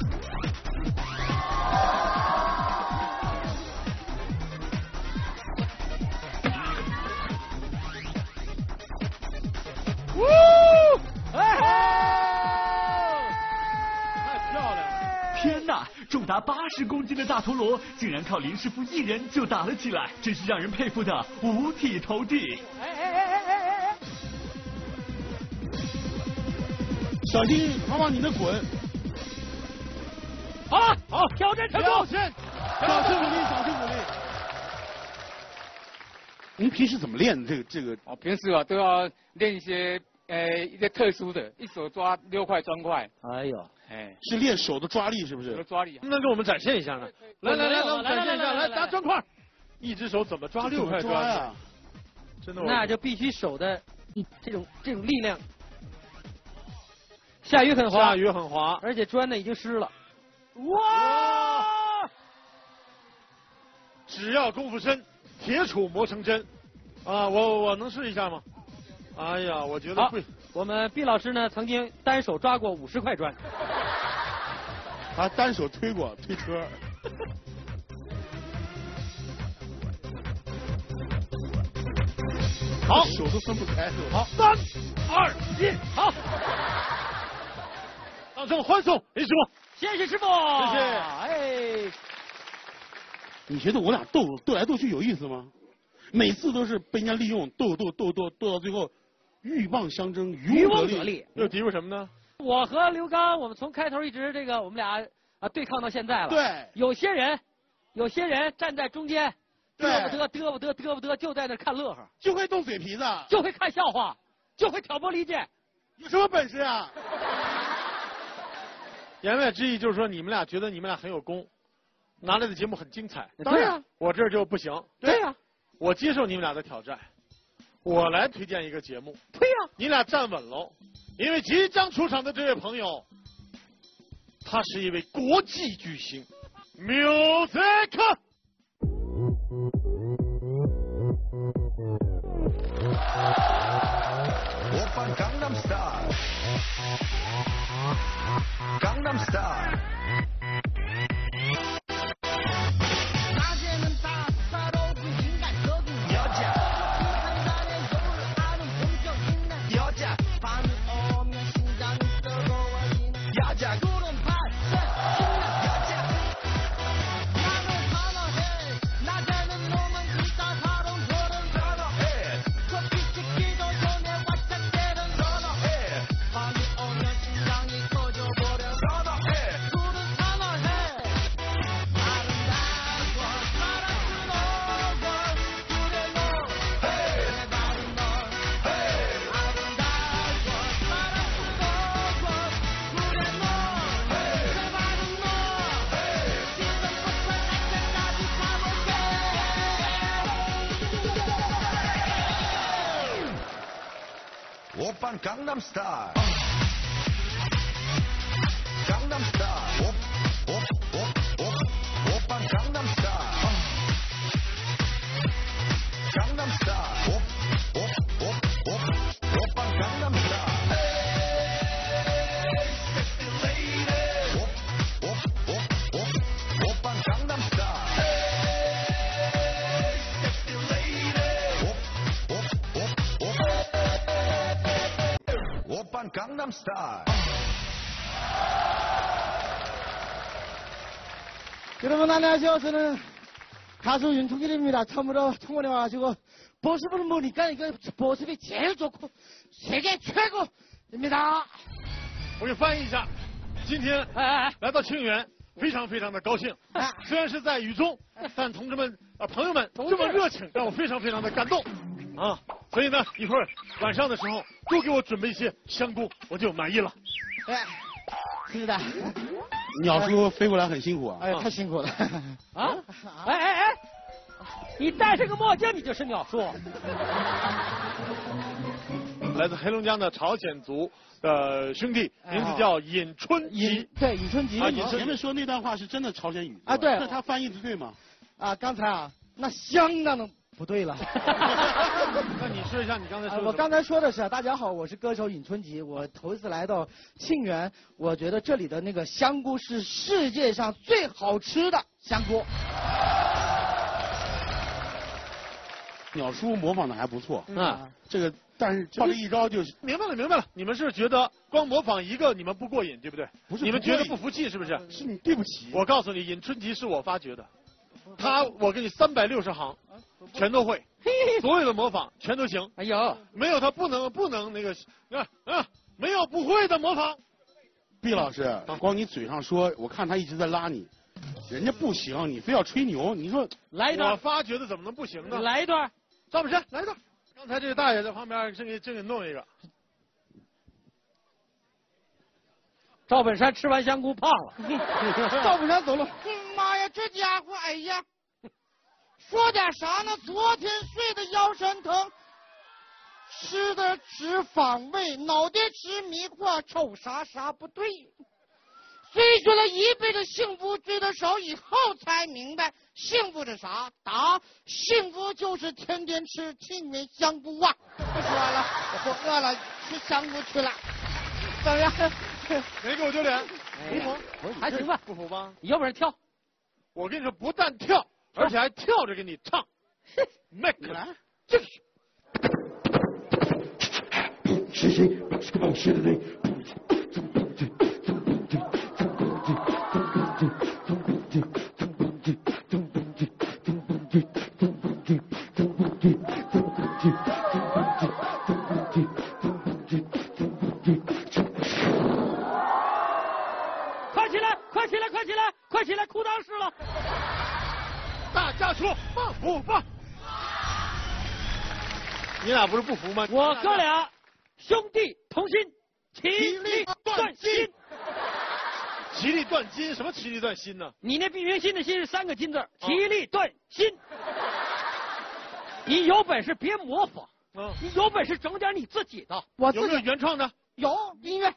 呜！哎！ 太漂亮了！ 天哪，重达八十公斤的大陀螺，竟然靠林师傅一人就打了起来，真是让人佩服的五体投地。 哎哎哎哎哎哎！ 小心，妈妈你的滚！ 好了，好，挑战成功！ 掌声鼓励，掌声鼓励。您平时怎么练这个这个？ 哦，平时啊都要练一些呃一些特殊的，一手抓六块砖块。 哎呦， 哎， 是练手的抓力是不是？ 手的抓力。 能不能给我们展现一下呢？来来来，来我们展现一下，来拿砖块，一只手怎么抓六块砖呀？ 真的， 那就必须手的这种这种力量。下雨很滑， 下雨很滑， 而且砖呢已经湿了。 哇！只要功夫深，铁杵磨成针。啊，我我能试一下吗？哎呀，我觉得会。 我们毕老师呢，曾经单手抓过五十块砖。 他单手推过推车。 好， 手都分不开。 好，三二一，好。掌声欢送林师傅。 谢谢师傅， 谢谢。 哎， 你觉得我俩斗斗来斗去有意思吗？每次都是被人家利用，斗斗斗斗斗到最后，鹬蚌相争，渔翁得利。 又敌过什么呢？ 我和刘刚，我们从开头一直这个，我们俩啊对抗到现在了。 对， 有些人，有些人站在中间， 对嘚不得嘚不得嘚不得，就在那看乐呵， 就会动嘴皮子， 就会看笑话，就会挑拨离间， 有什么本事啊？ 言外之意就是说，你们俩觉得你们俩很有功，拿来的节目很精彩。 当然， 我这儿就不行。 对呀、啊， 我接受你们俩的挑战，我来推荐一个节目。 对呀、啊， 你俩站稳喽，因为即将出场的这位朋友，他是一位国际巨星 ，Music。 Gangnam Style Gangnam Style 낮에는 따사로운 인간적인 여자 한잔에 겨울을 아는 본격 있는 여자 밤이 오면 심장이 뜨거워지는 여자 구름 발색 신난 여자 나는 환호해 낮에는 로맨틱 따사로운 저런 환호해 커피 식기도 전에 왓짝대는 선어해 밤이 오면 심장이 터져버려 선어해 술은 선어해 아름다워 사랑스러워 그래 너 내 발이 너 아름다워 사랑스러워 그래 너 내 발이 너 지금부터 날 때까지 가볼게 오빤 강남 스타일 강남 스타일 오빤 강남 스타일 강남 스타일 오빤 강남 스타일 sexy lady 오빤 강남 스타일 sexy lady 오빤 강남 스타일 여러분 안녕하세요. 저는 가수 윤통길입니다. 처음으로 청원에 와가지고 모습을 보니까 이거 모습이 제일 좋고 세계 최고입니다. 我给翻译一下，今天来到庆元，非常非常的高兴。虽然是在雨中，但同志们啊朋友们这么热情，让我非常非常的感动啊！所以呢，一会儿晚上的时候多给我准备一些香菇，我就满意了。 哎，是的。 鸟叔飞过来很辛苦啊。 哎，太辛苦了。 啊？哎哎哎，你戴上个墨镜你就是鸟叔。 来自黑龙江的朝鲜族的兄弟，名字叫尹春吉。 对，尹春吉。 啊，你前面说那段话是真的朝鲜语啊？对。 那他翻译的对吗？ 啊，刚才啊，那相当的不对了。 那你说一下你刚才说的、 啊。我刚才说的是，大家好，我是歌手尹春吉，我头一次来到庆元，我觉得这里的那个香菇是世界上最好吃的香菇。 鸟叔模仿的还不错， 嗯， 这个但是靠这一招就明白了，明白了。你们是觉得光模仿一个你们不过瘾，对不对？ 不是， 你们觉得不服气是不是？ 是你对不起。 我告诉你，尹春吉是我发掘的，他我给你三百六十行，全都会，所有的模仿全都行。 哎呦， 没有他不能不能那个啊啊，没有不会的模仿。 毕老师，光你嘴上说，我看他一直在拉你，人家不行，你非要吹牛，你说来一段。 我发掘的怎么能不行呢？ 来一段。 赵本山，来一段。刚才这个大爷在旁边正给正给弄一个。 赵本山吃完香菇胖了。 赵本山走了。妈呀，这家伙，哎呀，说点啥呢？昨天睡的腰酸疼，吃的脂肪胃，脑袋吃迷惑，瞅啥啥不对。追求了一辈子幸福，追得少以后才明白幸福是啥。答：幸福就是天天吃庆元香菇啊！不说了，我不饿了，吃香菇去了。怎么样？ 没给我丢脸， 不服？还行吧？ 不服吧？ 你有本事跳！ 我跟你说，不但跳，而且还跳着给你唱。make 来， 进去。 是谁？是个冒险的人。 快起来！快起来！快起来！快起来！裤裆湿了！ 大家说不服吧？你俩不是不服吗？ 我哥俩兄弟同心，其利断金。 其利断金？什么其利断心呢？ 你那毕明心的心是三个金字，其利断心。你有本事别模仿， 嗯， 你有本事整点你自己的。 我自己有没有原创的？ 有音乐。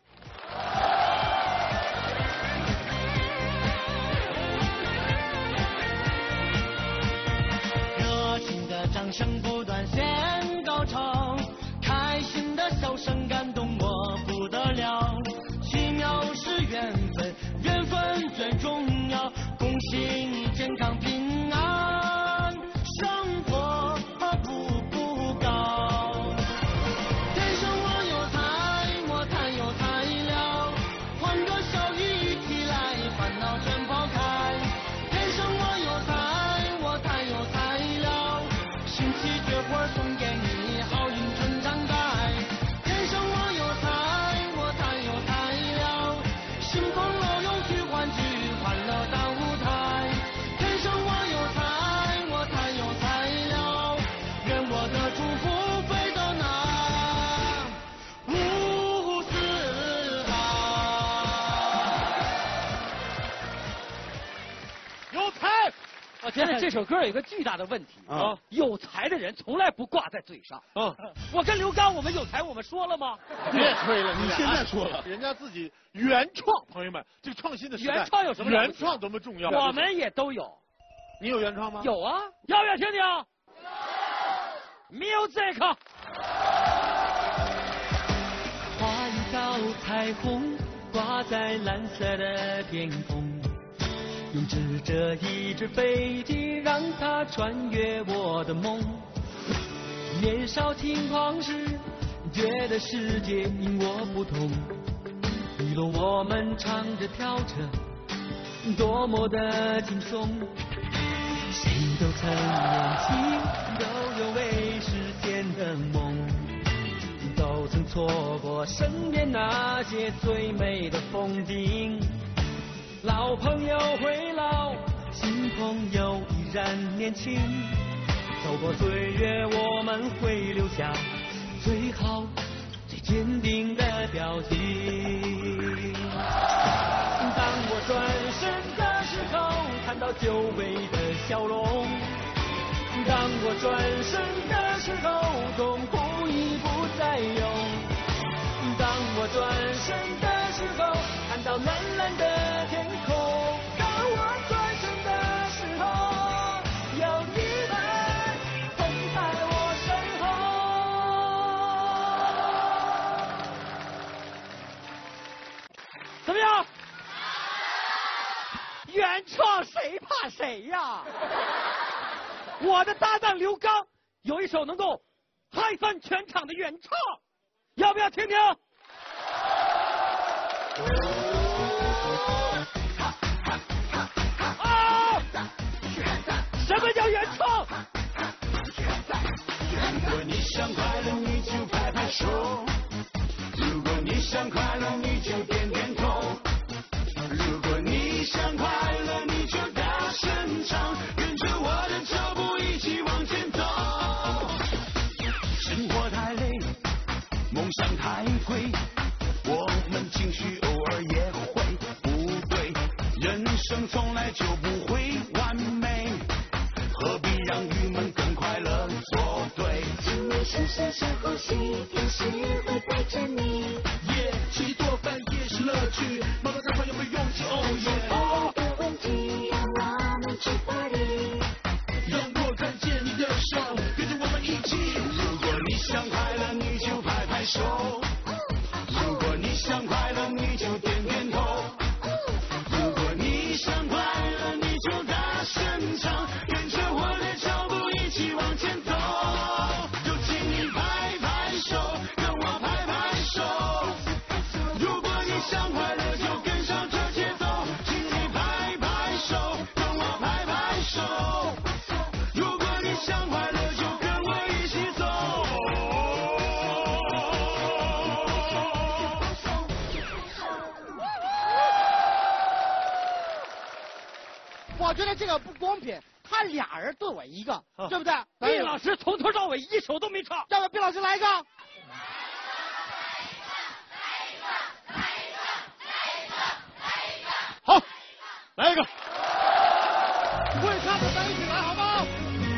热情的掌声不断显高潮，开心的笑声感动我不得了。奇妙是缘分，缘分最重要。恭喜你健康平安，生活步步高。天生我有才，我才有材料，换个小雨起来，烦恼全抛开。天生我有才，我才有材料，兴起绝活送给你，好运春常在。天生我有才，我才有材料，兴风老勇去欢聚，欢乐大舞台。天生我有才，我才有材料，愿我的祝福飞到那无四海。 有才！ 我觉得这首歌有一个巨大的问题啊，有才的人从来不挂在嘴上。 嗯， 我跟刘刚，我们有才，我们说了吗？ 别吹了， 你现在说了， 人家自己原创，朋友们，这个创新的时代， 原创有什么？ 原创多么重要？ 我们也都有。 你有原创吗？ 有啊，要不要听听？Music。 画一道彩虹，挂在蓝色的天空。用指着一只飞机，让它穿越我的梦。年少轻狂时，觉得世界因我不同。一路我们唱着跳着，多么的轻松。谁都曾年轻，都有未实现的梦，都曾错过身边那些最美的风景。老朋友会老，新朋友依然年轻。走过岁月，我们会留下最好、最坚定的表情。当我转身的时候，看到久违的笑容。当我转身的时候，痛苦已不再有。当我转身的时候，看到蓝蓝的天空。当我转身的时候，有你们陪在我身后。怎么样？原创谁怕谁呀？我的搭档刘刚有一首能够嗨翻全场的原唱，要不要听听？啊！什么叫原创？ 如果你想快乐，你就拍拍手；如果你想快乐，你就点点头；如果你想快乐，你就大声唱，跟着我的脚步一起往前走。生活太累，梦想太贵，我们情绪偶尔也会不对，人生从来就不会完美，何必让郁闷跟快乐作对？请你深深深呼吸，天使会陪着你。耶，吃多饭也是乐趣，忙到太快有没有勇气？哦耶！哦的问题让我们去 party， 让我看见你的手，跟着我们一起。如果你想快乐，你就拍拍手；如果你想快乐，你就点点头；如果你想快乐，你就大声唱，跟着我的脚步一起往前走。就请你拍拍手，跟我拍拍手。如果你想快乐，就跟上这节奏。请你拍拍手，跟我拍拍手。如果你想快乐，就跟我一起走。 我觉得这个不公平，他俩人对我一个，对不对？ 毕老师从头到尾一首都没唱， 要不要毕老师来一个？ 好，来一个。不会唱的咱一起来，好不好？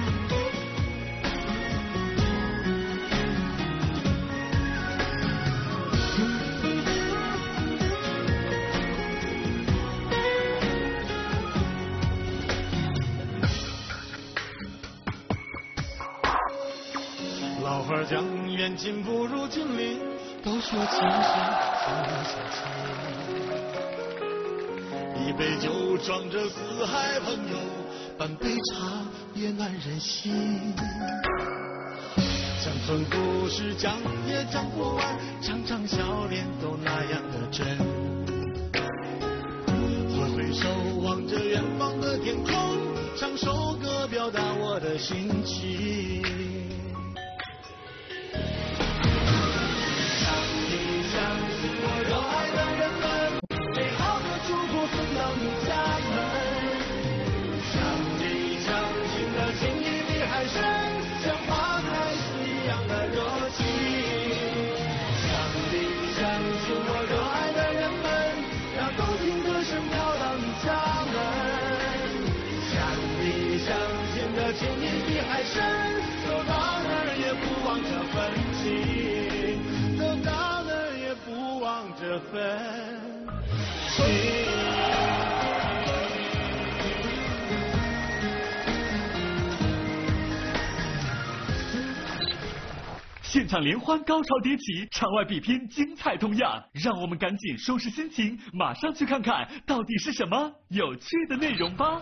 老话讲，远近不如近邻，都说情深不相亲。一杯酒装着四海朋友，半杯茶也暖人心。乡村故事讲也讲不完，场场笑脸都那样的真。挥挥手望着远方的天空，唱首歌表达我的心情。情谊比海深，走到哪儿也不忘这份情，走到哪儿也不忘这份情。 现场联欢高潮迭起，场外比拼精彩同样，让我们赶紧收拾心情，马上去看看到底是什么有趣的内容吧。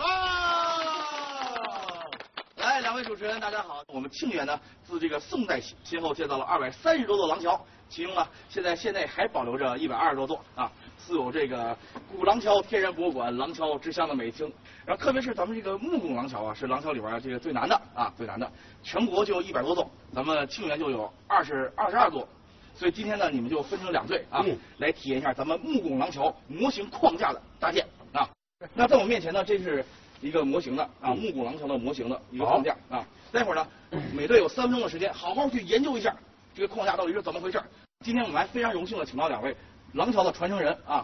来，两位主持人，大家好。我们庆元呢，自这个宋代起，先后建造了二百三十多座廊桥，其中呢，现在县内还保留着一百二十多座啊，素有这个古廊桥天然博物馆、廊桥之乡的美称。然后特别是咱们这个木拱廊桥啊，是廊桥里边这个最难的啊，最难的，全国就有一百多座，咱们庆元就有二十二十二座。所以今天呢，你们就分成两队啊，嗯、来体验一下咱们木拱廊桥模型框架的搭建啊。那在我面前呢，这是一个模型的啊，木拱廊桥的模型的一个框架啊。待会儿呢，每队有三分钟的时间，好好去研究一下这个框架到底是怎么回事。今天我们还非常荣幸的请到两位廊桥的传承人啊，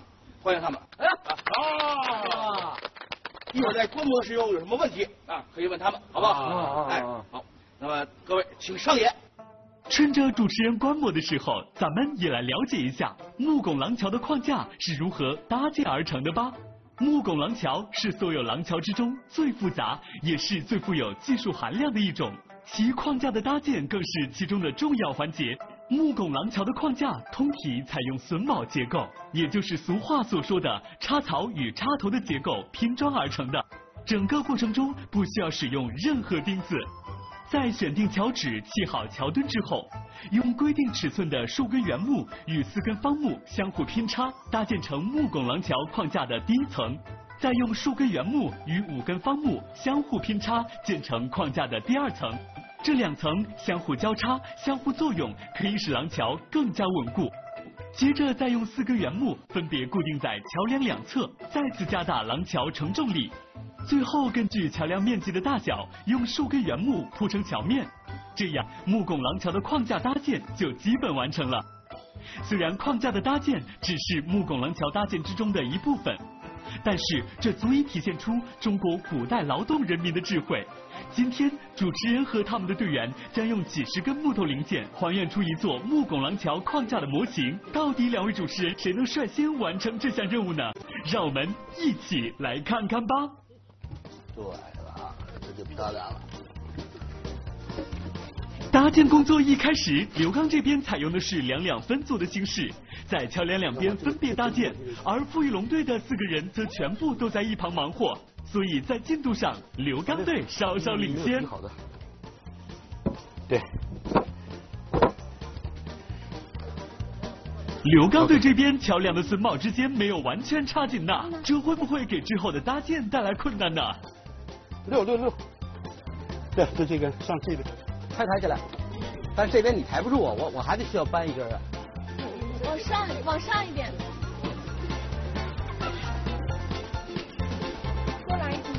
欢迎他们。 哎呀， 啊！一会儿在观摩的时候有什么问题啊，可以问他们，好不好？ 啊哎，好，那么各位请上演。 趁着主持人观摩的时候，咱们也来了解一下木拱廊桥的框架是如何搭建而成的吧。木拱廊桥是所有廊桥之中最复杂，也是最富有技术含量的一种，其框架的搭建更是其中的重要环节。木拱廊桥的框架通体采用榫卯结构，也就是俗话所说的插槽与插头的结构拼装而成的。整个过程中不需要使用任何钉子。在选定桥址、砌好桥墩之后，用规定尺寸的数根圆木与四根方木相互拼插，搭建成木拱廊桥框架的第一层。再用数根圆木与五根方木相互拼插，建成框架的第二层。这两层相互交叉、相互作用，可以使廊桥更加稳固。接着再用四根圆木分别固定在桥梁两侧，再次加大廊桥承重力。最后根据桥梁面积的大小，用数根圆木铺成桥面，这样木拱廊桥的框架搭建就基本完成了。虽然框架的搭建只是木拱廊桥搭建之中的一部分，但是这足以体现出中国古代劳动人民的智慧。今天主持人和他们的队员将用几十根木头零件还原出一座木拱廊桥框架的模型。到底两位主持人谁能率先完成这项任务呢？让我们一起来看看吧。 对了，这就漂亮了。 搭建工作一开始，刘刚这边采用的是两两分组的形式，在桥梁两边分别搭建，而傅玉龙队的四个人则全部都在一旁忙活，所以在进度上，刘刚队稍稍领先。 好的，对。 刘刚队这边桥梁的榫卯之间没有完全插紧呐，这会不会给之后的搭建带来困难呢？ 六六六，对，就这根上这边， 快抬起来。但是这边你抬不住我，我我还得需要搬一根啊。 往上，往上一点。多来一点。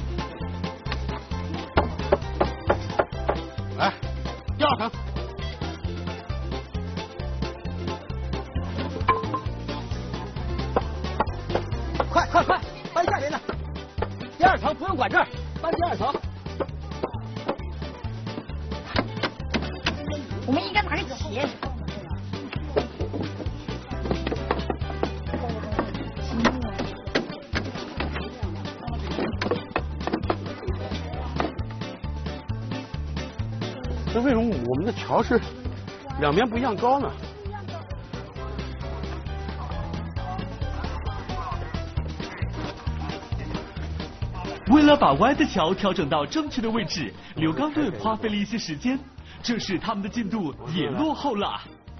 来，第二层。 快快快，搬下边的。第二层不用管这儿，搬第二层。 我们应该拿个钳。 那为什么我们的桥是两边不一样高呢？ 为了把歪的桥调整到正确的位置，刘刚队花费了一些时间，这时他们的进度也落后了。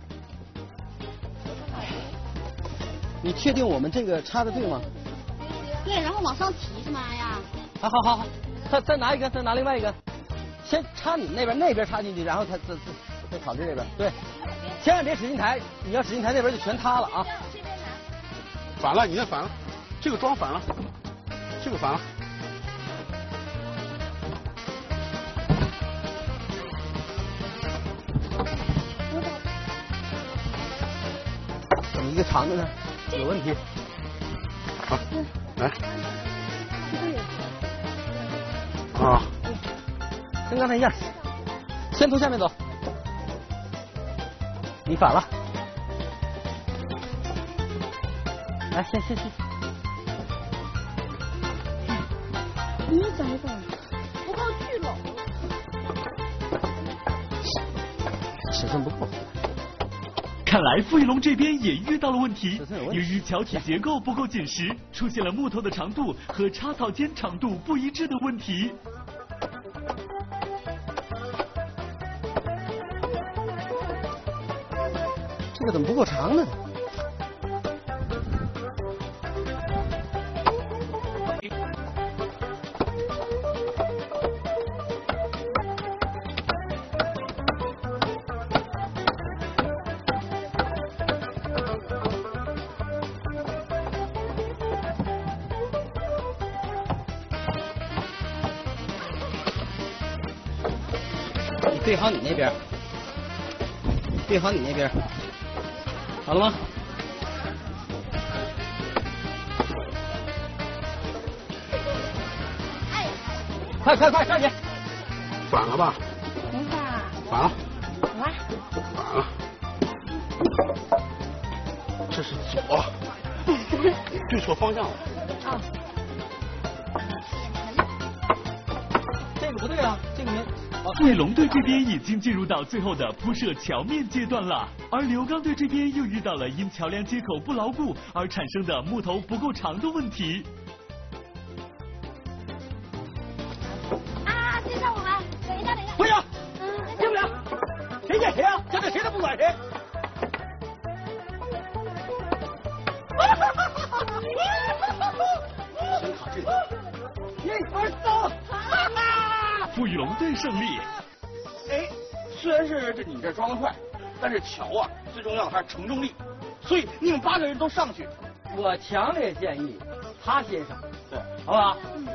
你确定我们这个插的对吗？ 对，然后往上提是吗呀？ 好好好好，再再拿一根，再拿另外一根，先插你那边，那边插进去，然后再再再再草这边，对，千万别使劲抬，你要使劲抬那边就全塌了啊！ 反了，你那反了，这个装反了，这个反了。 怎么一个长的呢？有问题。 好，来。啊， 跟刚才一样，先从下面走。你反了。来，先先先。 你怎么走？不够聚拢。 尺寸不够。 看来傅玉龙这边也遇到了问题，由于桥体结构不够紧实，出现了木头的长度和插槽间长度不一致的问题。 这个怎么不够长呢？对好你那边，对好你那边，好了吗？ 快快快上去！ 反了吧？ 没法。 反了。 好啊。 反了。这是左，对错方向了。 哦。 这个不对啊，这个没。 卫龙队这边已经进入到最后的铺设桥面阶段了，而刘刚队这边又遇到了因桥梁接口不牢固而产生的木头不够长的问题。 啊，接上我们，等一下，等一下。 不行， 嗯， 接不了，谁见谁啊？现在谁都不管谁。 先卡这个， 一二三。 傅玉龙队胜利。 哎，虽然是这你这装得快，但是桥啊，最重要的还是承重力，所以你们八个人都上去。 我强烈建议他先上， 对， 好不好？ 嗯。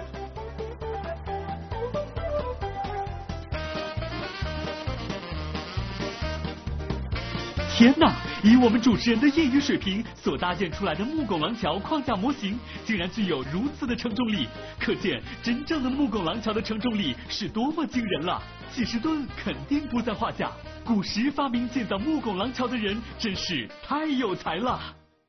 天哪！以我们主持人的业余水平所搭建出来的木拱廊桥框架模型，竟然具有如此的承重力，可见真正的木拱廊桥的承重力是多么惊人了。几十吨肯定不在话下。古时发明建造木拱廊桥的人真是太有才了。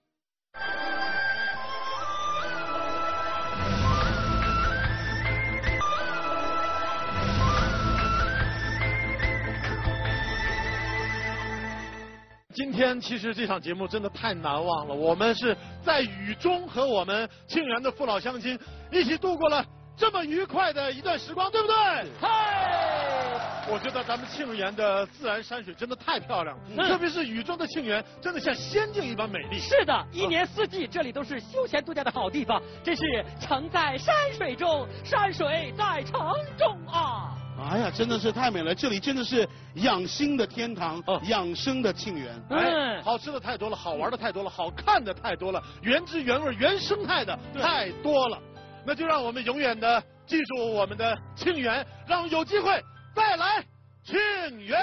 今天其实这场节目真的太难忘了，我们是在雨中和我们庆元的父老乡亲一起度过了这么愉快的一段时光，对不对？嗨！我觉得咱们庆元的自然山水真的太漂亮了，嗯、特别是雨中的庆元，真的像仙境一般美丽。 是的，一年四季这里都是休闲度假的好地方，真是城在山水中，山水在城中啊！ 哎呀，真的是太美了！这里真的是养心的天堂，哦、养生的庆元。 哎，好吃的太多了，好玩的太多了，好看的太多了，原汁原味、原生态的太多了。那就让我们永远的记住我们的庆元，让有机会再来庆元。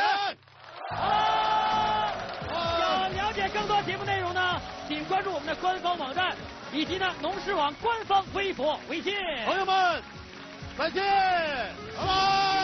啊！想了解更多节目内容呢，请关注我们的官方网站以及呢农事网官方微博、微信。 朋友们，再见，拜拜。